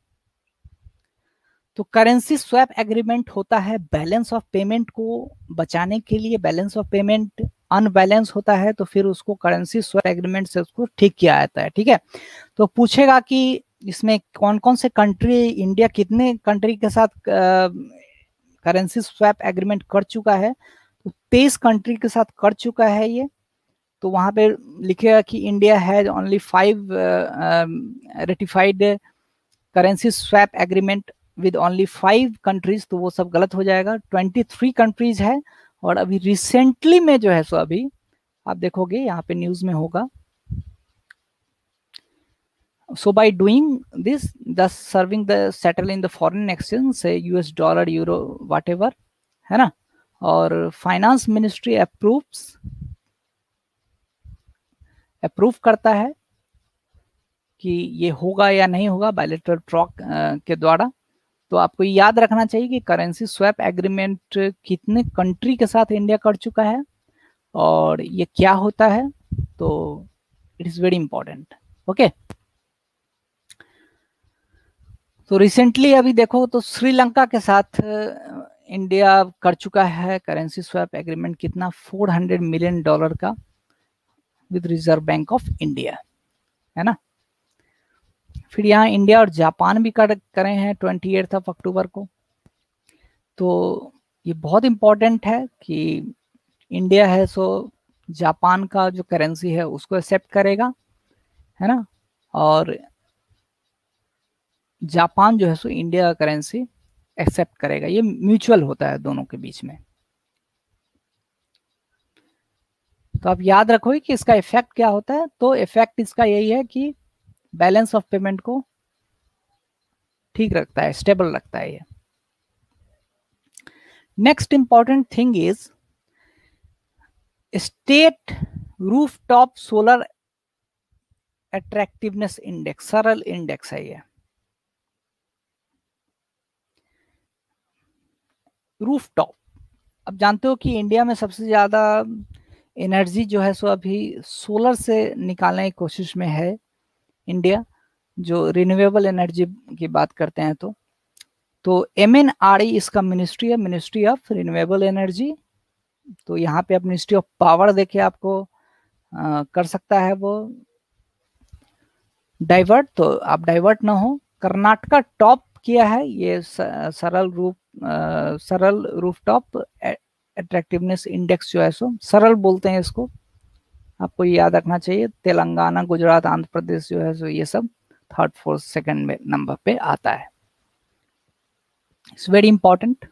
Speaker 1: तो करेंसी स्वैप एग्रीमेंट होता है बैलेंस ऑफ पेमेंट को बचाने के लिए। बैलेंस ऑफ पेमेंट अनबैलेंस होता है तो फिर उसको करेंसी स्वैप एग्रीमेंट से उसको ठीक किया जाता है, ठीक है। तो पूछेगा कि इसमें कौन कौन से कंट्री, इंडिया कितने कंट्री के साथ करेंसी स्वैप एग्रीमेंट कर चुका है? तो 23 कंट्री के साथ कर चुका है ये। तो वहां पे लिखेगा कि India has only 5 ratified currency swap agreement with only 5 countries. तो वो सब गलत हो जाएगा। 23 कंट्रीज है। और अभी रिसेंटली में जो है सो अभी आप देखोगे यहाँ पे न्यूज में होगा, so by doing this, thus serving the settle in the foreign exchange, say US dollar, euro, whatever, है ना। और फाइनेंस मिनिस्ट्री अप्रूव करता है कि ये होगा या नहीं होगा बायलैटरल टॉक के द्वारा। तो आपको याद रखना चाहिए कि करेंसी स्वैप एग्रीमेंट कितने कंट्री के साथ इंडिया कर चुका है। और ये क्या होता है, तो it is very important. Okay, तो रिसेंटली अभी देखो तो श्रीलंका के साथ इंडिया कर चुका है करेंसी स्वैप एग्रीमेंट, कितना, $400 मिलियन का with Reserve Bank of India, है ना। फिर यहाँ इंडिया और जापान भी करे हैं 28 अक्टूबर को। तो ये बहुत इंपॉर्टेंट है कि इंडिया है सो जापान का जो करेंसी है उसको एक्सेप्ट करेगा, है ना, और जापान जो है सो इंडिया का करेंसी एक्सेप्ट करेगा। ये म्यूचुअल होता है दोनों के बीच में। तो आप याद रखोगे कि इसका इफेक्ट क्या होता है, तो इफेक्ट इसका यही है कि बैलेंस ऑफ पेमेंट को ठीक रखता है, स्टेबल रखता है ये। Next important thing is state rooftop solar attractiveness index, SARAL index है ये। रूफटॉप, अब जानते हो कि इंडिया में सबसे ज्यादा एनर्जी जो है सो अभी सोलर से निकालने की कोशिश में है इंडिया, जो रिन्यूएबल एनर्जी की बात करते हैं। तो MNRE इसका मिनिस्ट्री है, मिनिस्ट्री ऑफ रिन्यूएबल एनर्जी। तो यहाँ पे आप मिनिस्ट्री ऑफ पावर देखे आपको कर सकता है वो डाइवर्ट, तो आप डाइवर्ट ना हो। कर्नाटका टॉप किया है ये सरल रूफटॉप अट्रैक्टिवनेस इंडेक्स जो है सो सरल बोलते हैं इसको, आपको ये याद रखना चाहिए। तेलंगाना, गुजरात, आंध्र प्रदेश जो है सो ये सब थर्ड फोर्थ सेकंड में नंबर पे आता है। It's very important.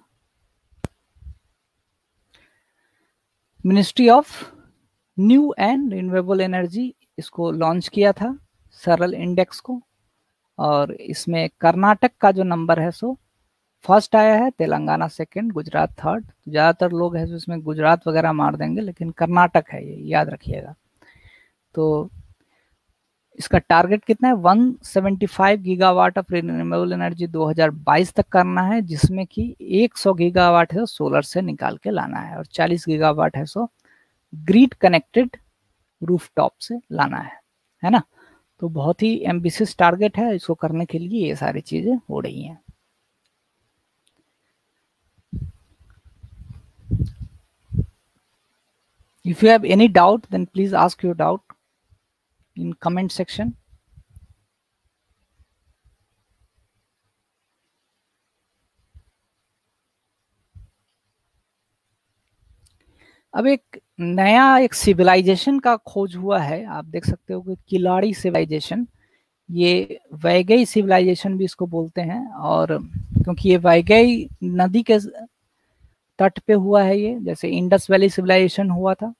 Speaker 1: Ministry of New and Renewable Energy इसको लॉन्च किया था सरल इंडेक्स को, और इसमें कर्नाटक का जो नंबर है सो फर्स्ट आया है, तेलंगाना सेकंड, गुजरात थर्ड। तो ज़्यादातर लोग हैं जो इसमें गुजरात वगैरह मार देंगे, लेकिन कर्नाटक है, ये याद रखिएगा। तो इसका टारगेट कितना है, 175 गीगावाट ऑफ रिन्यूएबल एनर्जी 2022 तक करना है, जिसमें कि 100 गीगावाट है सोलर से निकाल के लाना है, और 40 गीगावाट है सो ग्रिड कनेक्टेड रूफटॉप से लाना है ना। तो बहुत ही एम्बिशियस टारगेट है, इसको करने के लिए ये सारी चीजें हो रही हैं। If you have any doubt, then please ask your doubt in comment section. अब एक नया एक सिविलाइजेशन का खोज हुआ है, आप देख सकते हो कि किलाड़ी सिविलाइजेशन, ये वैगई सिविलाइजेशन भी इसको बोलते हैं, और क्योंकि ये वैगई नदी के तट पे हुआ है, ये जैसे इंडस वैली सिविलाइजेशन हुआ था,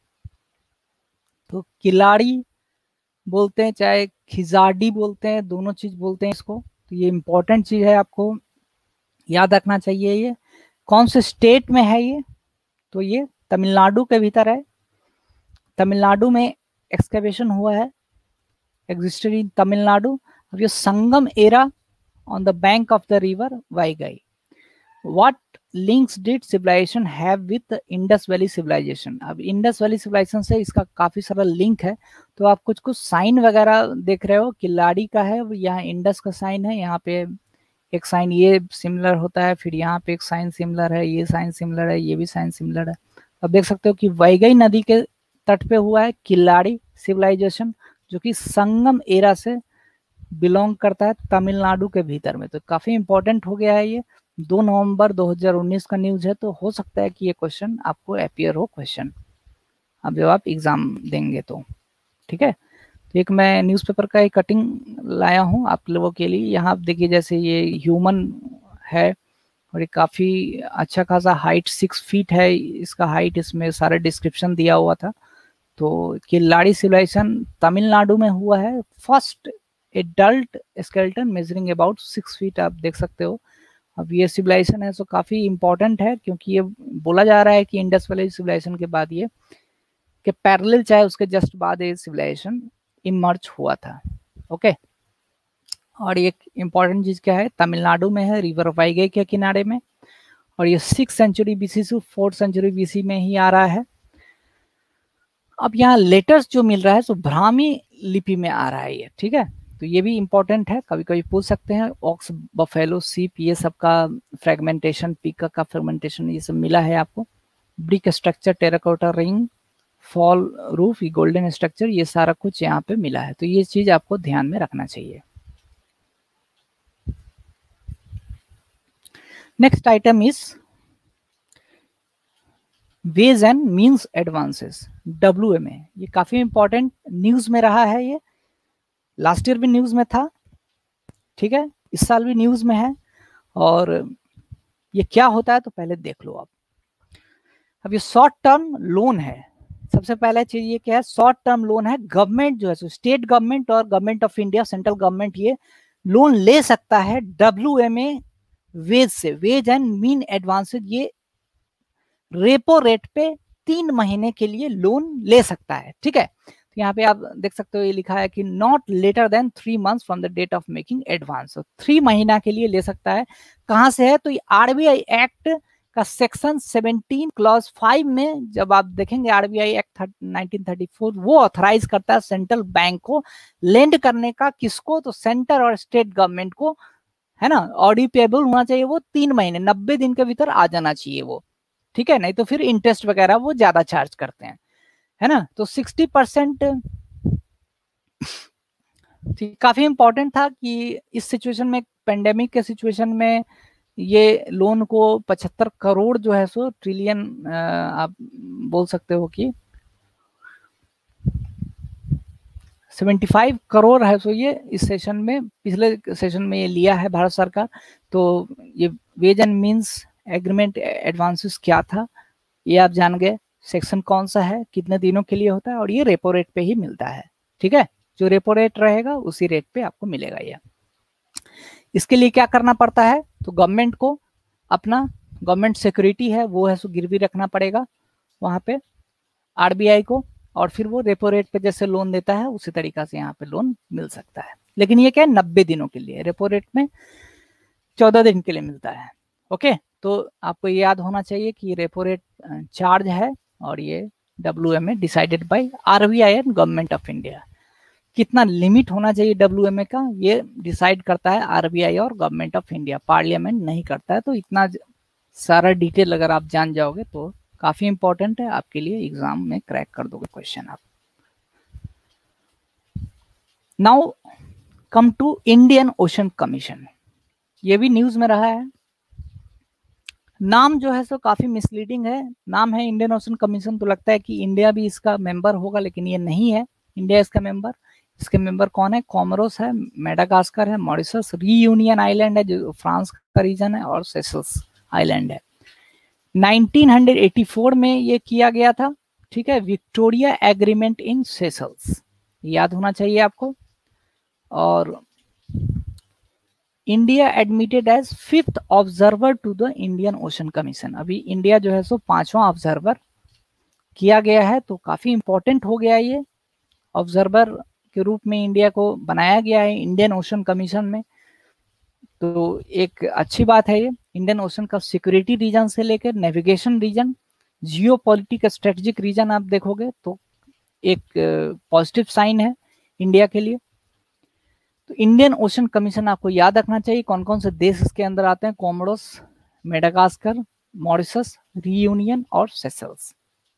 Speaker 1: तो किलाड़ी बोलते हैं चाहे खिजाडी बोलते हैं, दोनों चीज बोलते हैं इसको। तो ये इंपॉर्टेंट चीज है, आपको याद रखना चाहिए। ये कौन से स्टेट में है ये, तो ये तमिलनाडु के भीतर है। तमिलनाडु में एक्सकेवेशन हुआ है, एग्जिस्टेड इन तमिलनाडु। अब ये संगम era on the bank of the river Vaigai. What links did civilisation have with Indus valley civilisation. अब इंडस वैली सिविलाइजेशन से इसका काफी सारा लिंक है। तो आप कुछ कुछ साइन वगैरह देख रहे हो, किलाड़ी का है, यहाँ इंडस का साइन है, यहाँ पे एक साइन ये सिमिलर होता है, फिर यहाँ पे एक साइन सिमिलर है, ये साइन सिमिलर है, ये भी साइन सिमिलर है। अब देख सकते हो कि वैगई नदी के तट पे हुआ है किलाड़ी सिविलाइजेशन, जो कि संगम एरा से बिलोंग करता है तमिलनाडु के भीतर में। तो काफी इंपॉर्टेंट हो गया है ये। 2 नवंबर 2019 का न्यूज है, तो हो सकता है कि ये क्वेश्चन आपको अपीयर हो क्वेश्चन, अब जब आप एग्जाम देंगे तो। ठीक है, तो एक मैं न्यूज़पेपर का एक कटिंग लाया हूँ आप लोगों के लिए। यहाँ आप देखिए, जैसे ये ह्यूमन है, और ये काफ़ी अच्छा खासा हाइट 6 फीट है इसका हाइट, इसमें सारे डिस्क्रिप्शन दिया हुआ था। तो किलाड़ी सिविलाइजेशन तमिलनाडु में हुआ है, first adult skeleton measuring about 6 feet, आप देख सकते हो। अब ये सिविलाइजेशन है, तो काफ़ी इंपॉर्टेंट है, क्योंकि ये बोला जा रहा है कि इंडस वैली सिविलाइजेशन के बाद ये के पैरेलल, चाहे उसके जस्ट बाद ये सिविलाइजेशन इमर्ज हुआ था। ओके, और ये इंपॉर्टेंट चीज क्या है, तमिलनाडु में है, रिवर वाईगई के किनारे में, और ये 6th सेंचुरी BC से 4th सेंचुरी BC में ही आ रहा है। अब यहाँ लेटर्स जो मिल रहा है सो ब्राह्मी लिपि में आ रहा है ये, ठीक है। तो ये भी इंपॉर्टेंट है, कभी कभी पूछ सकते हैं। ऑक्स, बफेलो, सीप, ये सब का फ्रेगमेंटेशन, पीकॉक का फ्रेगमेंटेशन, ये सब मिला है आपको। Brick structure, terracotta ring, fall roof, golden structure, ये सारा कुछ यहाँ पे मिला है। तो ये चीज आपको ध्यान में रखना चाहिए। Next item is ways and means advances, WMA। ये काफी इंपॉर्टेंट न्यूज में रहा है, ये लास्ट ईयर भी न्यूज में था, ठीक है, इस साल भी न्यूज में है। और ये क्या होता है तो पहले देख लो आप। अब ये शॉर्ट टर्म लोन है। सबसे पहले चीज ये क्या है, शॉर्ट टर्म लोन है। गवर्नमेंट जो है, स्टेट गवर्नमेंट और government of India, central government, ये लोन ले सकता है WMA वेज से, वेज एंड मीन एडवांसेज। ये रेपो रेट पे 3 महीने के लिए लोन ले सकता है, ठीक है। तो यहाँ पे आप देख सकते हो, ये लिखा है कि not later than 3 months from the date of making advance. 3 महीना के लिए ले सकता है। कहाँ से है तो ये RBI एक्ट का सेक्शन 17 क्लॉज 5 में जब आप देखेंगे, RBI एक्ट 1934 वो ऑथराइज करता है सेंट्रल बैंक को लेंड करने का। किसको, तो सेंटर और स्टेट गवर्नमेंट को, है ना। ऑडी पेबल होना चाहिए वो 3 महीने, 90 दिन के भीतर आ जाना चाहिए वो, ठीक है। नहीं तो फिर इंटरेस्ट वगैरह वो ज्यादा चार्ज करते हैं, है ना। तो 60%, काफी इंपॉर्टेंट था कि इस सिचुएशन में, पेंडेमिक के सिचुएशन में, ये लोन को 75 करोड़ जो है सो ट्रिलियन, आप बोल सकते हो कि 75 करोड़ है सो ये इस सेशन में, पिछले सेशन में ये लिया है भारत सरकार। तो ये ways and means agreement advances क्या था ये आप जान गए। सेक्शन कौन सा है, कितने दिनों के लिए होता है, और ये रेपो रेट पे ही मिलता है, ठीक है। जो रेपो रेट रहेगा उसी रेट पे आपको मिलेगा ये। इसके लिए क्या करना पड़ता है, तो गवर्नमेंट को अपना गवर्नमेंट सिक्योरिटी है वो है सो गिरवी रखना पड़ेगा वहां पे RBI को, और फिर वो रेपो रेट पे जैसे लोन देता है उसी तरीका से यहाँ पे लोन मिल सकता है। लेकिन ये क्या है, 90 दिनों के लिए, रेपो रेट में 14 दिन के लिए मिलता है। ओके, तो आपको ये याद होना चाहिए कि रेपो रेट चार्ज है, और ये WMA decided by RBI and Government of India. कितना लिमिट होना चाहिए WMA का, ये डिसाइड करता है RBI और गवर्नमेंट ऑफ इंडिया, पार्लियामेंट नहीं करता है। तो इतना सारा डिटेल अगर आप जान जाओगे तो काफी इंपॉर्टेंट है आपके लिए, एग्जाम में क्रैक कर दोगे क्वेश्चन आप। Now come to Indian Ocean Commission. ये भी न्यूज में रहा है। नाम जो है सो काफी मिसलीडिंग है। नाम है इंडियन ओशन कमीशन, तो लगता है कि इंडिया भी इसका मेंबर होगा, लेकिन ये नहीं है इंडिया इसका मेंबर। इसके मेंबर कौन है, कोमोरोस है, मेडागास्कर है, मॉरिशस, रीयूनियन आइलैंड है जो फ्रांस का रीजन है, और सेशल्स आइलैंड है। 1984 में ये किया गया था, ठीक है, विक्टोरिया एग्रीमेंट इन सेशल्स, याद होना चाहिए आपको। और India admitted as 5th observer to the Indian Ocean Commission. अभी इंडिया जो है सो 5वां ऑब्जर्वर किया गया है, तो काफी इंपॉर्टेंट हो गया ये। ऑब्जर्वर के रूप में इंडिया को बनाया गया है इंडियन ओशन कमीशन में, तो एक अच्छी बात है ये। इंडियन ओशन का सिक्योरिटी रीजन से लेकर navigation region, geopolitic, strategic region आप देखोगे तो एक पॉजिटिव साइन है इंडिया के लिए। तो इंडियन ओशन कमीशन आपको याद रखना चाहिए कौन कौन से देश इसके अंदर आते हैं, कोमोडोस, मेडागास्कर, मॉरिशस, रीयूनियन और Seychelles.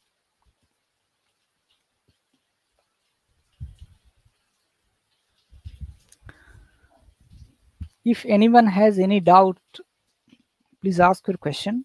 Speaker 1: If anyone has any doubt, please ask your question.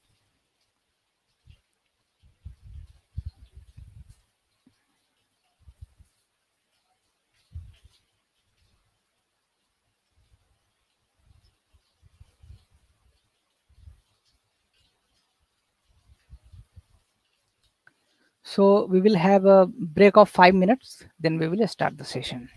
Speaker 1: So we will have a break of 5 minutes, then we will start the session.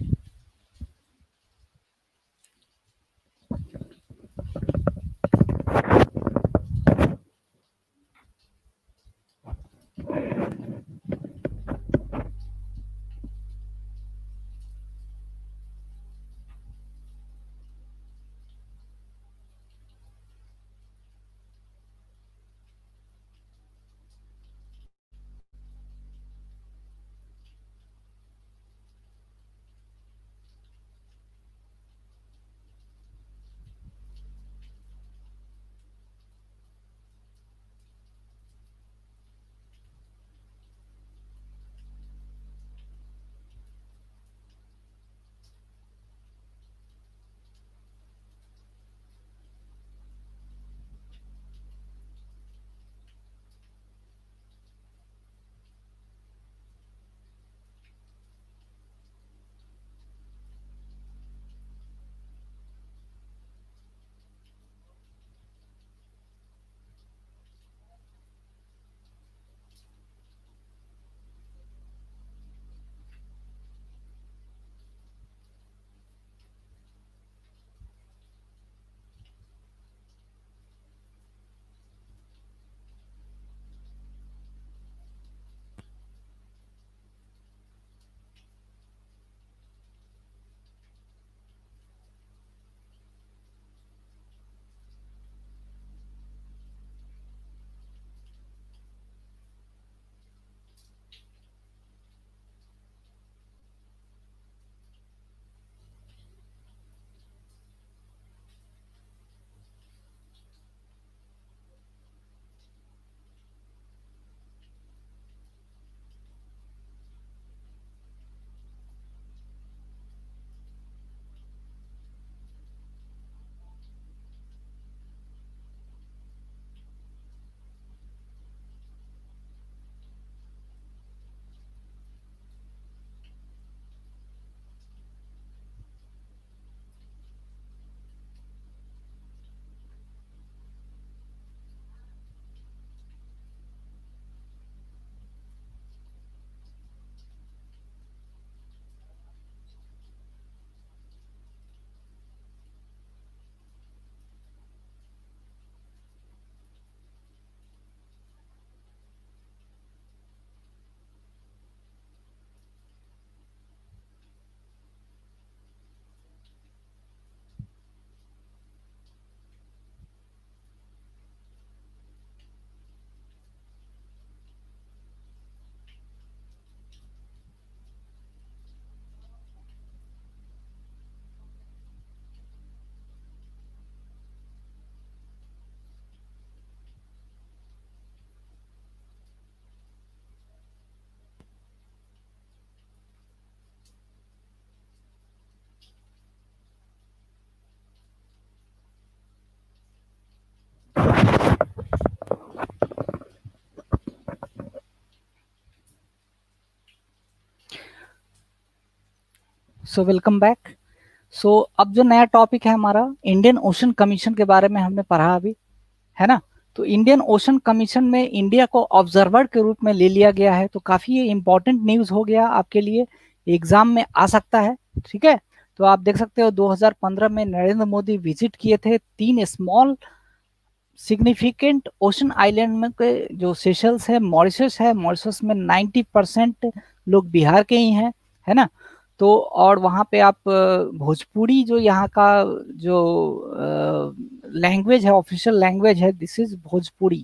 Speaker 1: So welcome back. So अब जो नया टॉपिक है हमारा, इंडियन ओशन कमीशन के बारे में हमने पढ़ा अभी, है ना। तो इंडियन ओशन कमीशन में इंडिया को ऑब्जर्वर के रूप में ले लिया गया है, तो काफी ये इंपॉर्टेंट न्यूज हो गया आपके लिए, एग्जाम में आ सकता है। ठीक है, तो आप देख सकते हो 2015 में नरेंद्र मोदी विजिट किए थे 3 स्मॉल सिग्निफिकेंट ओशन आइलैंड में के जो सेशल्स है, मॉरिशस है, मॉरिशस में 90% लोग बिहार के ही हैं, है ना। तो और वहाँ पे आप भोजपुरी जो यहाँ का जो लैंग्वेज है, ऑफिशियल लैंग्वेज है, this is Bhojpuri.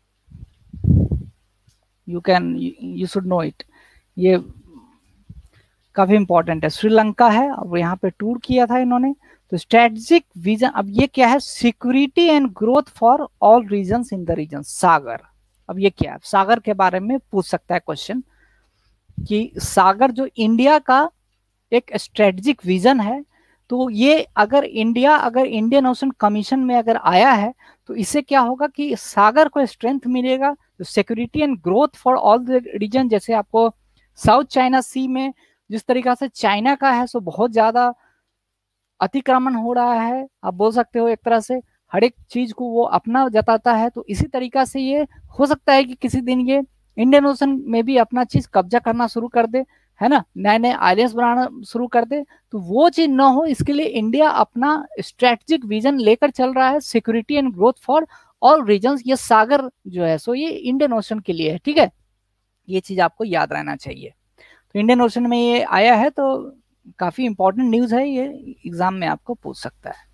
Speaker 1: You should know it, ये काफी इंपॉर्टेंट है। श्रीलंका है, अब यहाँ पे टूर किया था इन्होंने। तो स्ट्रेटेजिक विजन, अब ये क्या है, security and growth for all regions in the region, SAGAR. अब ये क्या है, सागर के बारे में पूछ सकता है क्वेश्चन कि सागर जो इंडिया का एक स्ट्रेटेजिक विजन है, तो ये अगर इंडियन ओशन कमीशन में अगर आया है, तो इससे क्या होगा कि सागर को स्ट्रेंथ मिलेगा, तो security and growth for all the region. जैसे आपको साउथ चाइना सी में जिस तरीका से चाइना का है, सो बहुत ज्यादा अतिक्रमण हो रहा है, आप बोल सकते हो एक तरह से हर एक चीज को वो अपना जताता है। तो इसी तरीका से ये हो सकता है कि किसी दिन ये इंडियन ओशन में भी अपना चीज कब्जा करना शुरू कर दे, है ना, नए नए आइलैंड्स बनाना शुरू कर दे। तो वो चीज ना हो, इसके लिए इंडिया अपना स्ट्रेटेजिक विजन लेकर चल रहा है, security and growth for all regions. ये सागर जो है सो ये इंडियन ओशन के लिए है, ठीक है, ये चीज आपको याद रहना चाहिए। तो इंडियन ओशन में ये आया है, तो काफी इंपॉर्टेंट न्यूज है, ये एग्जाम में आपको पूछ सकता है।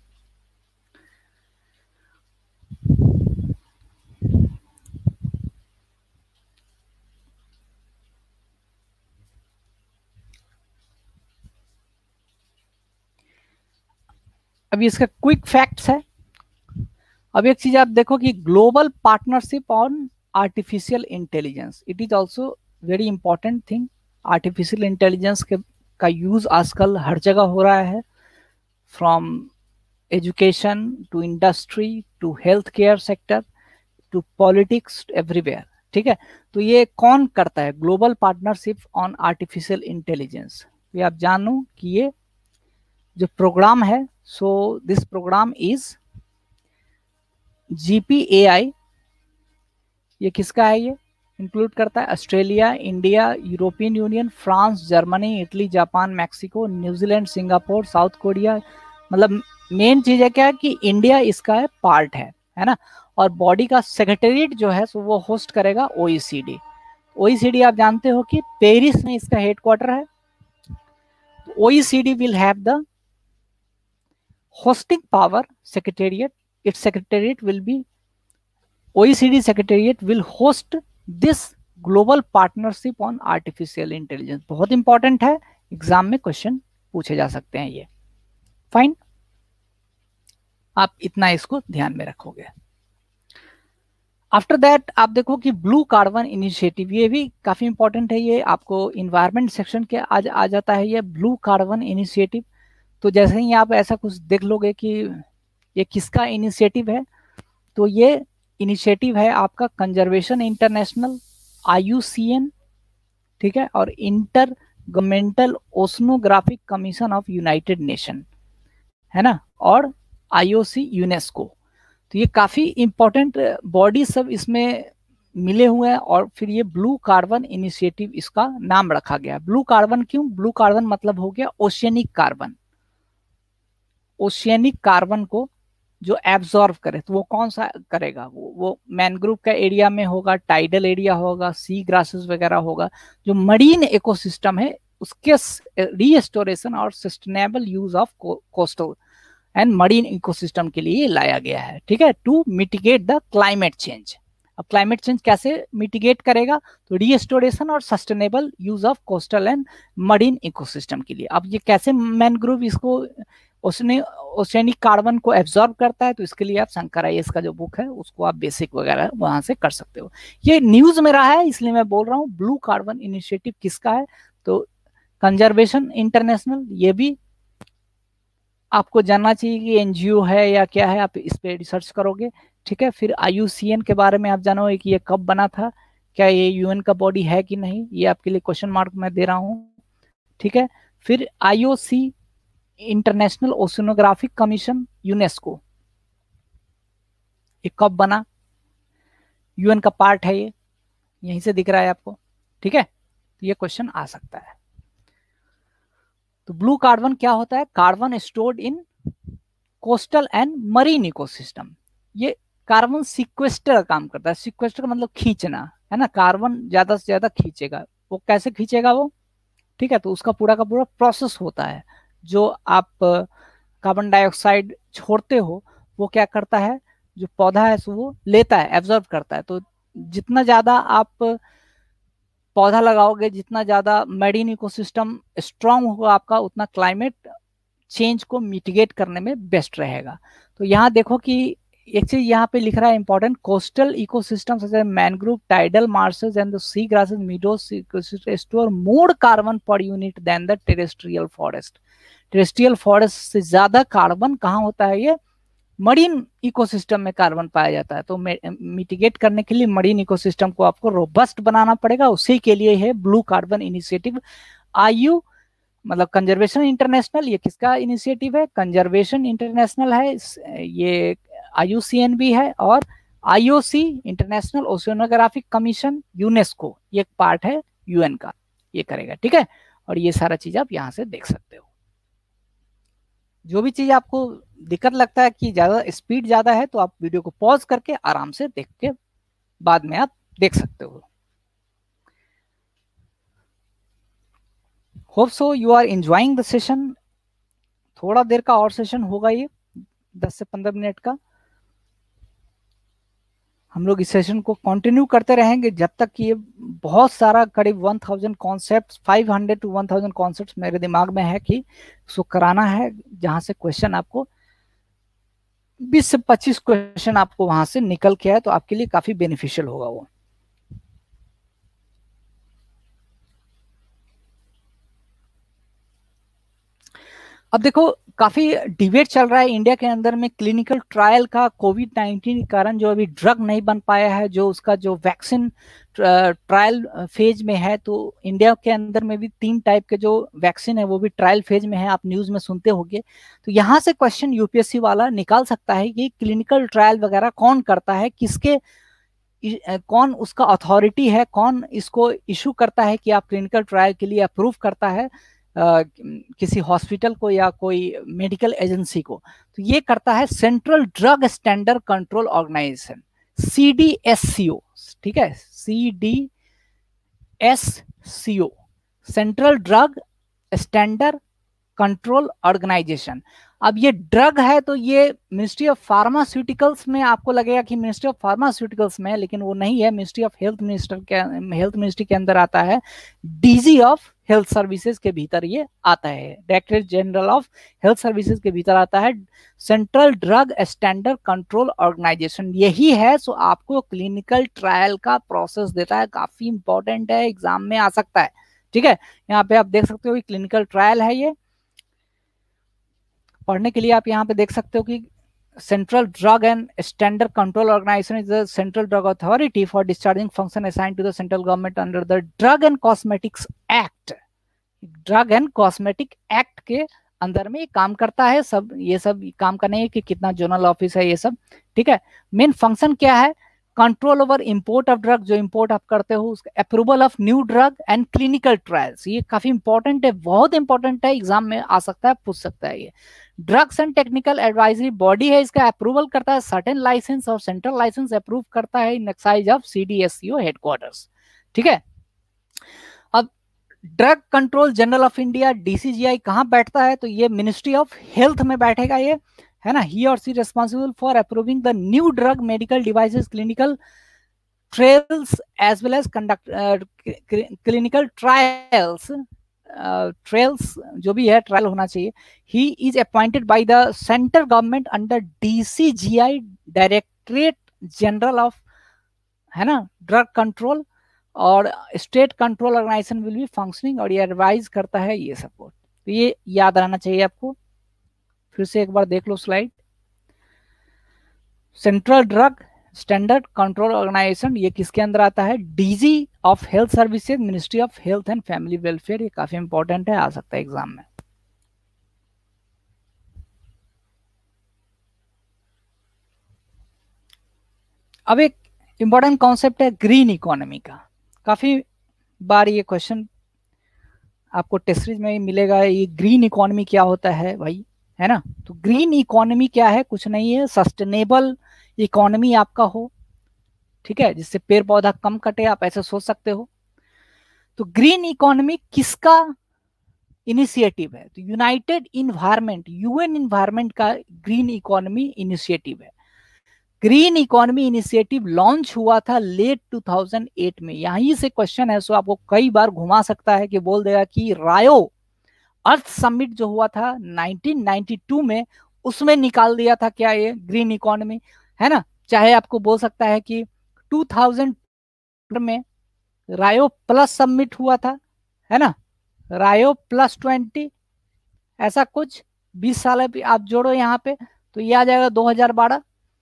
Speaker 1: अभी इसका क्विक फैक्ट्स है। अब एक चीज आप देखो कि global partnership on artificial intelligence, it is also very important thing. Artificial intelligence के का यूज आजकल हर जगह हो रहा है, from education to industry to health care sector to politics, everywhere. ठीक है, तो ये कौन करता है, global partnership on artificial intelligence. ये आप जानो कि ये जो प्रोग्राम है, so this programme is GPAI। ये किसका है, ये इंक्लूड करता है Australia, India, European Union, France, Germany, Italy, Japan, Mexico, New Zealand, Singapore, South Korea. मतलब मेन चीज है क्या कि इंडिया इसका है पार्ट है ना। और बॉडी का सेक्रेटेरिएट जो है सो वो होस्ट करेगा OECD। OECD आप जानते हो कि पेरिस में इसका हेडक्वार्टर है। OECD will have the hosting power secretariat, its secretariat will be OECD secretariat will host this global partnership on artificial intelligence। बहुत इंपॉर्टेंट है, एग्जाम में क्वेश्चन पूछे जा सकते हैं ये, फाइन, आप इतना इसको ध्यान में रखोगे। आफ्टर दैट आप देखो कि ब्लू कार्बन इनिशिएटिव, ये भी काफी इंपॉर्टेंट है, ये आपको इन्वायरमेंट सेक्शन के आज आ जाता है ये ब्लू कार्बन इनिशिएटिव। तो जैसे ही आप ऐसा कुछ देख लोगे कि ये किसका इनिशिएटिव है, तो ये इनिशिएटिव है आपका कंजर्वेशन इंटरनेशनल, IUCN, ठीक है, और intergovernmental Oceanographic Commission of United Nation, है ना, और IOC, यूनेस्को। तो ये काफी इंपॉर्टेंट बॉडी सब इसमें मिले हुए हैं। और फिर ये ब्लू कार्बन इनिशिएटिव इसका नाम रखा गया। ब्लू कार्बन क्यों, ब्लू कार्बन मतलब हो गया ओशियनिक कार्बन। ओशियनिक कार्बन को जो एब्जॉर्व करे, तो वो कौन सा करेगा, वो मैनग्रोव का एरिया में होगा, टाइडल एरिया होगा, सी ग्रासेस वगैरह होगा, जो मरीन इकोसिस्टम है उसके रीस्टोरेशन और sustainable use of coastal and marine ecosystem के लिए लाया गया है। ठीक है, to mitigate the climate change. अब क्लाइमेट चेंज कैसे मिटिगेट करेगा, तो रीस्टोरेशन और sustainable use of coastal and marine ecosystem के लिए। अब ये कैसे मैनग्रोव इसको ओशियनिक कार्बन को एब्जॉर्ब करता है, तो इसके लिए आप शंकर IAS का जो बुक है उसको आप बेसिक वगैरह वहां से कर सकते हो। ये न्यूज में रहा है इसलिए मैं बोल रहा हूँ। ब्लू कार्बन इनिशिएटिव किसका है, तो कंजर्वेशन इंटरनेशनल, ये भी आपको जानना चाहिए कि NGO है या क्या है, आप इस पे रिसर्च करोगे। ठीक है, फिर IUCN के बारे में आप जानोगे कि ये कब बना था, क्या ये UN का बॉडी है कि नहीं, ये आपके लिए क्वेश्चन मार्क मैं दे रहा हूँ। ठीक है, फिर IOC International Oceanographic Commission UNESCO, ये कब बना? UN का पार्ट है ये, यहीं से दिख रहा है आपको, ठीक है। तो ये क्वेश्चन आ सकता है। तो ब्लू कार्बन क्या होता है? Carbon stored in coastal and marine ecosystem. ये कार्बन सिक्वेस्टर का काम करता है। सिक्वेस्टर का मतलब खींचना है ना, कार्बन ज्यादा से ज्यादा खींचेगा। वो कैसे खींचेगा वो, ठीक है। तो उसका पूरा का पूरा प्रोसेस होता है। जो आप कार्बन डाइऑक्साइड छोड़ते हो वो क्या करता है, जो पौधा है वो लेता है, एब्जॉर्ब करता है। तो जितना ज्यादा आप पौधा लगाओगे, जितना ज्यादा मेरीन इकोसिस्टम स्ट्रांग होगा आपका, उतना क्लाइमेट चेंज को मिटिगेट करने में बेस्ट रहेगा। तो यहाँ देखो कि एक चीज यहाँ पे लिख रहा है important, coastal ecosystem such as mangrove, tidal marshes and the seagrasses, meadows store more carbon per unit than the terrestrial forest. Terrestrial forest से ज्यादा कार्बन कहाँ होता है? ये मरीन इकोसिस्टम में कार्बन पाया जाता है। तो मिटिगेट करने के लिए मरीन इकोसिस्टम को आपको रोबस्ट बनाना पड़ेगा, उसी के लिए है ब्लू कार्बन इनिशिएटिव। आयु मतलब कंजर्वेशन इंटरनेशनल, ये किसका इनिशिएटिव है? कंजर्वेशन इंटरनेशनल है, ये IUCN है। और IOC International Oceanographic Commission UNESCO, ये एक पार्ट है UN का, ये करेगा, ठीक है। और ये सारा चीज आप यहाँ से देख सकते हो। जो भी चीज आपको दिक्कत लगता है कि ज्यादा स्पीड ज्यादा है, तो आप वीडियो को पॉज करके आराम से देख के बाद में आप देख सकते हो। Hope so you are enjoying the session. थोड़ा देर का और सेशन होगा, ये 10 से 15 मिनट का। हम लोग इस सेशन को कंटिन्यू करते रहेंगे जब तक कि ये बहुत सारा, करीब 1000 कॉन्सेप्ट, 500 to 1000 कॉन्सेप्ट मेरे दिमाग में है कि उसको कराना है, जहां से क्वेश्चन आपको 20 से 25 क्वेश्चन आपको वहां से निकल के आए, तो आपके लिए काफी बेनिफिशियल होगा वो। अब देखो, काफी डिबेट चल रहा है इंडिया के अंदर में क्लिनिकल ट्रायल का, कोविड-19 के कारण जो अभी ड्रग नहीं बन पाया है, जो उसका जो वैक्सीन ट्रायल फेज में है। तो इंडिया के अंदर में भी 3 टाइप के जो वैक्सीन है वो भी ट्रायल फेज में है, आप न्यूज में सुनते होंगे। तो यहाँ से क्वेश्चन यूपीएससी वाला निकाल सकता है कि क्लिनिकल ट्रायल वगैरह कौन करता है, किसके कौन उसका अथॉरिटी है, कौन इसको इशू करता है कि आप क्लिनिकल ट्रायल के लिए अप्रूव करता है किसी हॉस्पिटल को या कोई मेडिकल एजेंसी को। तो ये करता है Central Drug Standard Control Organisation, CDSCO, ठीक है, CDSCO, Central Drug Standard Control Organisation. अब ये ड्रग है तो ये मिनिस्ट्री ऑफ फार्मास्यूटिकल्स में, आपको लगेगा कि मिनिस्ट्री ऑफ फार्मास्यूटिकल्स में, लेकिन वो नहीं है। मिनिस्ट्री ऑफ हेल्थ मिनिस्ट्री के अंदर आता है, DG ऑफ हेल्थ सर्विसेज के भीतर ये आता है, Directorate General of Health Services के भीतर आता है, Central Drug Standard Control Organisation यही है। सो आपको क्लिनिकल ट्रायल का प्रोसेस देता है, काफी इंपॉर्टेंट है, एग्जाम में आ सकता है, ठीक है। यहाँ पे आप देख सकते हो क्लिनिकल ट्रायल है, ये पढ़ने के लिए आप यहाँ पे देख सकते हो कि Central Drug and Standard Control Organisation is the central drug authority for discharging function assigned to the central government under the Drug and Cosmetics Act. Drug and cosmetic act के अंदर में ये काम करता है। सब ये सब काम का नहीं है कि कितना जोनल ऑफिस है, ये सब, ठीक है। मेन फंक्शन क्या है? Control over import of drug, जो इंपोर्ट आप करते हो उसका, approval of new drug and clinical trials. ये काफी इंपॉर्टेंट है, बहुत इंपॉर्टेंट है, एग्जाम में आ सकता है, पूछ सकता है। ये drugs and technical advisory body है, इसका अप्रूवल करता है सर्टेन लाइसेंस, और सेंट्रल लाइसेंस अप्रूव करता है in excise of CDSCO headquarters, ठीक है। अब Drug Control General of India, DCGI कहाँ बैठता है? तो ये मिनिस्ट्री ऑफ हेल्थ में बैठेगा, ये है ना। ही और she responsible for approving the new drug, medical devices, clinical trials as well as conduct clinical trials, trials जो भी है, ट्रायल होना चाहिए। He is appointed by the central government under DCGI, Directorate General of, है ना, ड्रग कंट्रोल, और state control organisation will be functioning, और ये एडवाइज करता है ये सपोर्ट। तो ये याद रहना चाहिए आपको। फिर से एक बार देख लो slide. Central Drug Standard Control Organisation, ये किसके अंदर आता है? DG of Health Services, Ministry of Health and Family Welfare. ये काफी इंपॉर्टेंट है, आ सकता है एग्जाम में। अब एक इंपॉर्टेंट कॉन्सेप्ट है ग्रीन इकोनॉमी का। काफी बार ये क्वेश्चन आपको टेस्ट सीरीज में मिलेगा, ये ग्रीन इकोनॉमी क्या होता है भाई, है ना? तो ग्रीन इकोनॉमी क्या है? कुछ नहीं है, सस्टेनेबल इकोनॉमी आपका हो, ठीक है, जिससे पेड़ पौधा कम कटे, आप ऐसे सोच सकते हो। तो ग्रीन इकोनॉमी किसका इनिशिएटिव है? तो यूनाइटेड इन्वायरमेंट, यूएन इन्वायरमेंट का ग्रीन इकोनॉमी इनिशिएटिव है। ग्रीन इकोनॉमी इनिशिएटिव लॉन्च हुआ था लेट 2008 में। यहीं से क्वेश्चन है, सो आपको कई बार घुमा सकता है कि बोल देगा कि रायो अर्थ समिट जो हुआ था 1992 में, उसमें निकाल दिया था क्या ये ग्रीन इकोनॉमी, है ना? चाहे आपको बोल सकता है कि 2000 में रायो प्लस समिट हुआ था, है ना, रायो प्लस 20, ऐसा कुछ 20 साल आप जोड़ो यहाँ पे तो ये आ जाएगा 2012,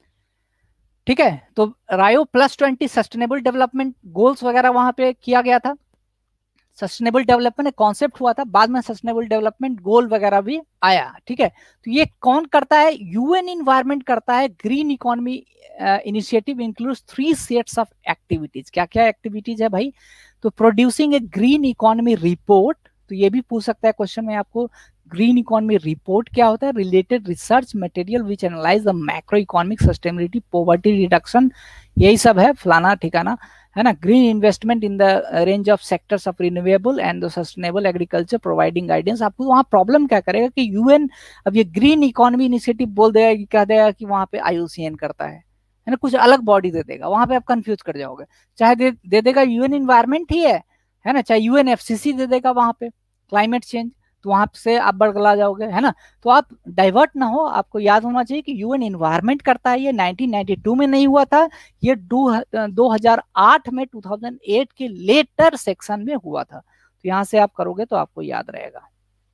Speaker 1: ठीक है। तो रायो प्लस 20 सस्टेनेबल डेवलपमेंट गोल्स वगैरह वहां पे किया गया था। सस्टेनेबल डेवलपमेंट एक कॉन्सेप्ट हुआ था, बाद में सस्टेनेबल डेवलपमेंट गोल वगैरह भी आया, ठीक है। तो ये कौन करता है? यूएन इन्वायरमेंट करता है। Green economy initiative includes 3 sets of activities. क्या क्या एक्टिविटीज है भाई? तो producing a green economy report, तो ये भी पूछ सकता है क्वेश्चन में आपको, ग्रीन इकोनॉमी रिपोर्ट क्या होता है? Related research material which analyse the macroeconomic sustainability, poverty reduction, यही सब है फलाना ठिकाना, है ना। Green investment in the range of sectors of renewable and the sustainable agriculture providing guidance. आपको वहाँ प्रॉब्लम क्या करेगा कि यूएन अब ये ग्रीन इकोनॉमी इनिशिएटिव बोल देगा कि कह देगा कि वहाँ पे आईयूसीएन करता है ना, कुछ अलग बॉडी दे देगा, वहां पे आप कंफ्यूज कर जाओगे। चाहे दे देगा यूएन इन्वायरमेंट ही है ना, चाहे यूएनएफसीसी दे देगा वहां पे क्लाइमेट चेंज, तो वहां से आप बड़गला जाओगे, है ना। तो आप डाइवर्ट ना हो, आपको याद होना चाहिए कि यूएन इन्वायरमेंट करता है। ये 1992 में नहीं हुआ था, ये 2008 में 2008 के लेटर सेक्शन में हुआ था। तो यहां से आप करोगे तो आपको याद रहेगा।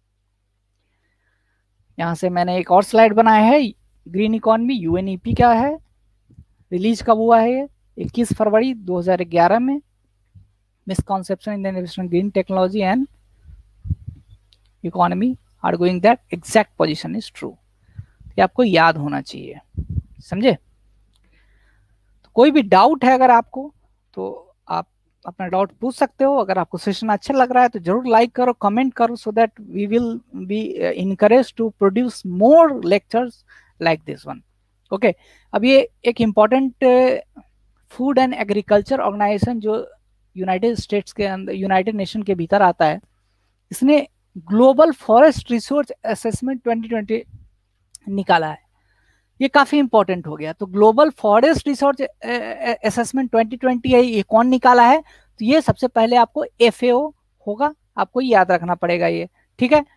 Speaker 1: यहां से मैंने एक और स्लाइड बनाया है, ग्रीन इकोनॉमी यूएनईपी क्या है, रिलीज कब हुआ है? ये 21 फरवरी 2011 में। Misconception in the investment green technology and economy are going that exact position is true. ये आपको याद होना चाहिए, समझे? तो कोई भी डाउट है अगर आपको, तो आप अपना डाउट पूछ सकते हो। अगर आपको सेशन अच्छा लग रहा है तो जरूर लाइक करो, कमेंट करो, so that we will be encourage to produce more lectures like this one. Okay, अब ये एक important food and agriculture organisation जो यूनाइटेड स्टेट्स के अंदर, यूनाइटेड नेशन के भीतर आता है, इसने ग्लोबल फॉरेस्ट रिसोर्स असेसमेंट 2020 निकाला है। ये काफी इंपॉर्टेंट हो गया। तो ग्लोबल फॉरेस्ट रिसोर्स असेसमेंट 2020 है, ये कौन निकाला है? तो ये सबसे पहले आपको एफएओ होगा, आपको याद रखना पड़ेगा ये, ठीक है।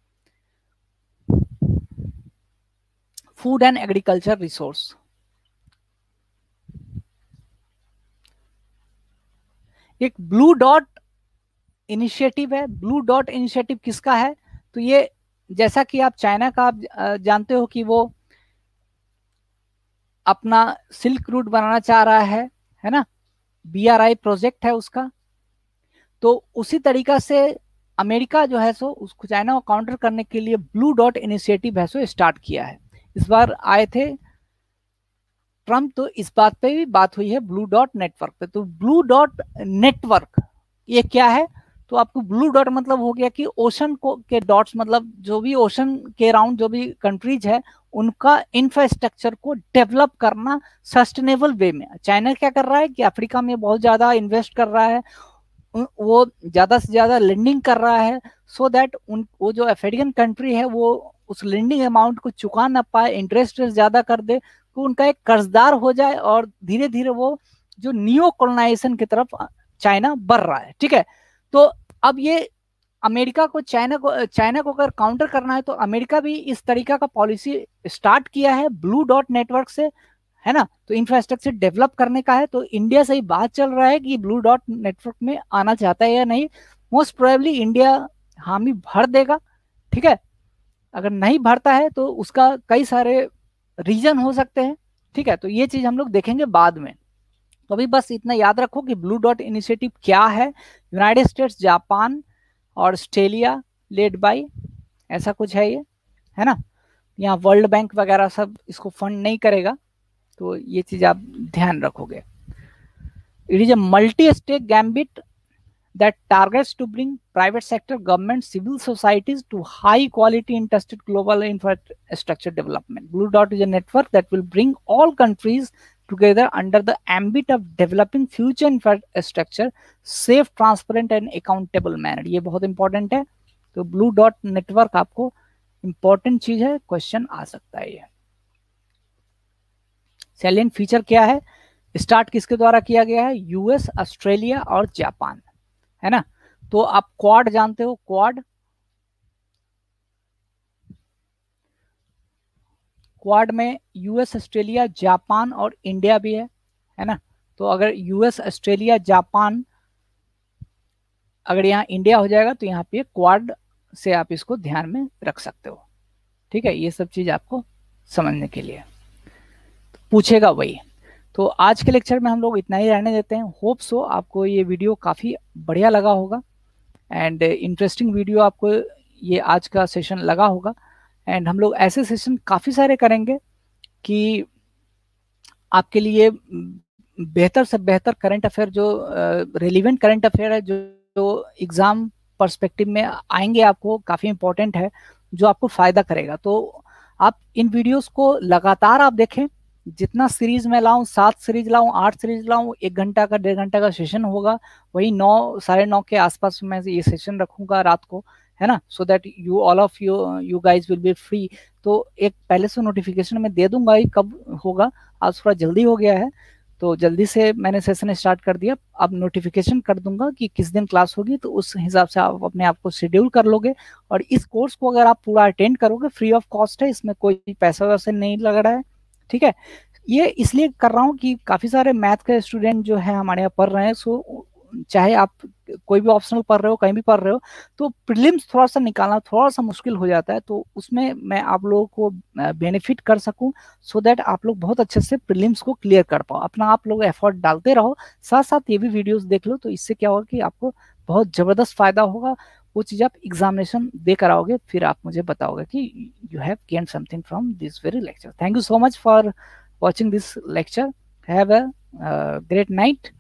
Speaker 1: फूड एंड एग्रीकल्चर रिसोर्स, एक ब्लू डॉट इनिशिएटिव है। ब्लू डॉट इनिशिएटिव किसका है? तो ये जैसा कि आप चाइना का आप जानते हो कि वो अपना सिल्क रूट बनाना चाह रहा है ना, बीआरआई प्रोजेक्ट है उसका। तो उसी तरीका से अमेरिका जो है सो उसको चाइना को काउंटर करने के लिए ब्लू डॉट इनिशिएटिव है सो स्टार्ट किया है। इस बार आए थे ट्रम्प, तो इस बात पे भी बात हुई है ब्लू डॉट नेटवर्क पे। तो ब्लू डॉट नेटवर्क ये क्या है? तो आपको ब्लू डॉट मतलब हो गया कि ओशन को के डॉट्स, मतलब जो भी ओशन के अराउंड जो भी कंट्रीज है उनका इंफ्रास्ट्रक्चर को डेवलप करना सस्टेनेबल वे में। चाइना क्या कर रहा है कि अफ्रीका में बहुत ज्यादा इन्वेस्ट कर रहा है, वो ज्यादा से ज्यादा लेंडिंग कर रहा है, सो दैट वो जो अफ्रीकन कंट्री है वो उस लेंडिंग अमाउंट को चुका ना पाए, इंटरेस्ट ज्यादा कर दे, तो उनका एक कर्जदार हो जाए और धीरे धीरे वो जो नियो कॉलोनाइजेशन की तरफ चाइना बढ़ रहा है, ठीक है। तो अब ये अमेरिका को चाइना को अगर काउंटर करना है तो अमेरिका भी इस तरीका का पॉलिसी स्टार्ट किया है ब्लू डॉट नेटवर्क से, है ना। तो इंफ्रास्ट्रक्चर डेवलप करने का है। तो इंडिया से ही बात चल रहा है कि ब्लू डॉट नेटवर्क में आना चाहता है या नहीं। मोस्ट प्रोबेबली इंडिया हामी भर देगा, ठीक है। अगर नहीं भरता है तो उसका कई सारे रीजन हो सकते हैं, ठीक है, तो ये चीज हम लोग देखेंगे बाद में। तो अभी बस इतना याद रखो कि ब्लू डॉट इनिशिएटिव क्या है। यूनाइटेड स्टेट्स, जापान और ऑस्ट्रेलिया लेड बाय, ऐसा कुछ है ये, है ना। यहाँ वर्ल्ड बैंक वगैरह सब इसको फंड नहीं करेगा, तो ये चीज आप ध्यान रखोगे। It is a multi stake gambit that targets to bring private sector, government, civil societies to high quality interstate global infrastructure development. Blue Dot is a network that will bring all countries together under the ambit of developing future infrastructure, safe, transparent and accountable manner. ये बहुत इंपॉर्टेंट है। तो ब्लू डॉट नेटवर्क आपको इंपॉर्टेंट चीज है, क्वेश्चन आ सकता है। ये सैलिएंट फीचर क्या है, स्टार्ट किसके द्वारा किया गया है, यूएस, ऑस्ट्रेलिया और जापान, है ना। तो आप क्वाड जानते हो, क्वाड में यूएस, ऑस्ट्रेलिया, जापान और इंडिया भी है ना। तो अगर यूएस, ऑस्ट्रेलिया, जापान, अगर यहाँ इंडिया हो जाएगा तो यहाँ पे क्वाड से आप इसको ध्यान में रख सकते हो। ठीक है, ये सब चीज आपको समझने के लिए तो पूछेगा वही। तो आज के लेक्चर में हम लोग इतना ही रहने देते हैं। होप सो आपको ये वीडियो काफ़ी बढ़िया लगा होगा एंड इंटरेस्टिंग वीडियो आपको ये आज का सेशन लगा होगा। एंड हम लोग ऐसे सेशन काफ़ी सारे करेंगे कि आपके लिए बेहतर से बेहतर करंट अफेयर, जो रेलिवेंट करंट अफेयर है, जो एग्ज़ाम पर्सपेक्टिव में आएंगे, आपको काफ़ी इंपॉर्टेंट है, जो आपको फ़ायदा करेगा। तो आप इन वीडियोस को लगातार आप देखें। जितना सीरीज में लाऊं, 7 सीरीज लाऊं, 8 सीरीज लाऊं, 1 घंटा का 1.5 घंटा का सेशन होगा, वही 9, 9:30 के आसपास में ये सेशन रखूंगा रात को, है ना। So that you all of you guys will be free. तो एक पहले से नोटिफिकेशन में दे दूंगा कब होगा। आज थोड़ा जल्दी हो गया है तो जल्दी से मैंने सेशन स्टार्ट कर दिया। अब नोटिफिकेशन कर दूंगा कि किस दिन क्लास होगी, तो उस हिसाब से आप अपने आप को शेड्यूल कर लोगे। और इस कोर्स को अगर आप पूरा अटेंड करोगे, फ्री ऑफ कॉस्ट है, इसमें कोई पैसा वैसा नहीं लग रहा है। ठीक है, ये इसलिए कर रहा हूँ कि काफ़ी सारे मैथ के स्टूडेंट जो है हमारे यहाँ पढ़ रहे हैं। सो चाहे आप कोई भी ऑप्शनल पढ़ रहे हो, कहीं भी पढ़ रहे हो, तो प्रीलिम्स थोड़ा सा निकालना थोड़ा सा मुश्किल हो जाता है। तो उसमें मैं आप लोगों को बेनिफिट कर सकूं, सो दैट आप लोग बहुत अच्छे से प्रीलिम्स को क्लियर कर पाओ। अपना आप लोग एफर्ट डालते रहो, साथ साथ ये भी वीडियोस देख लो। तो इससे क्या होगा कि आपको बहुत ज़बरदस्त फायदा होगा। वो चीज़ आप एग्जामिनेशन दे कर आओगे, फिर आप मुझे बताओगे कि you have gain something from this very lecture. Thank you so much for watching this lecture. Have a great night.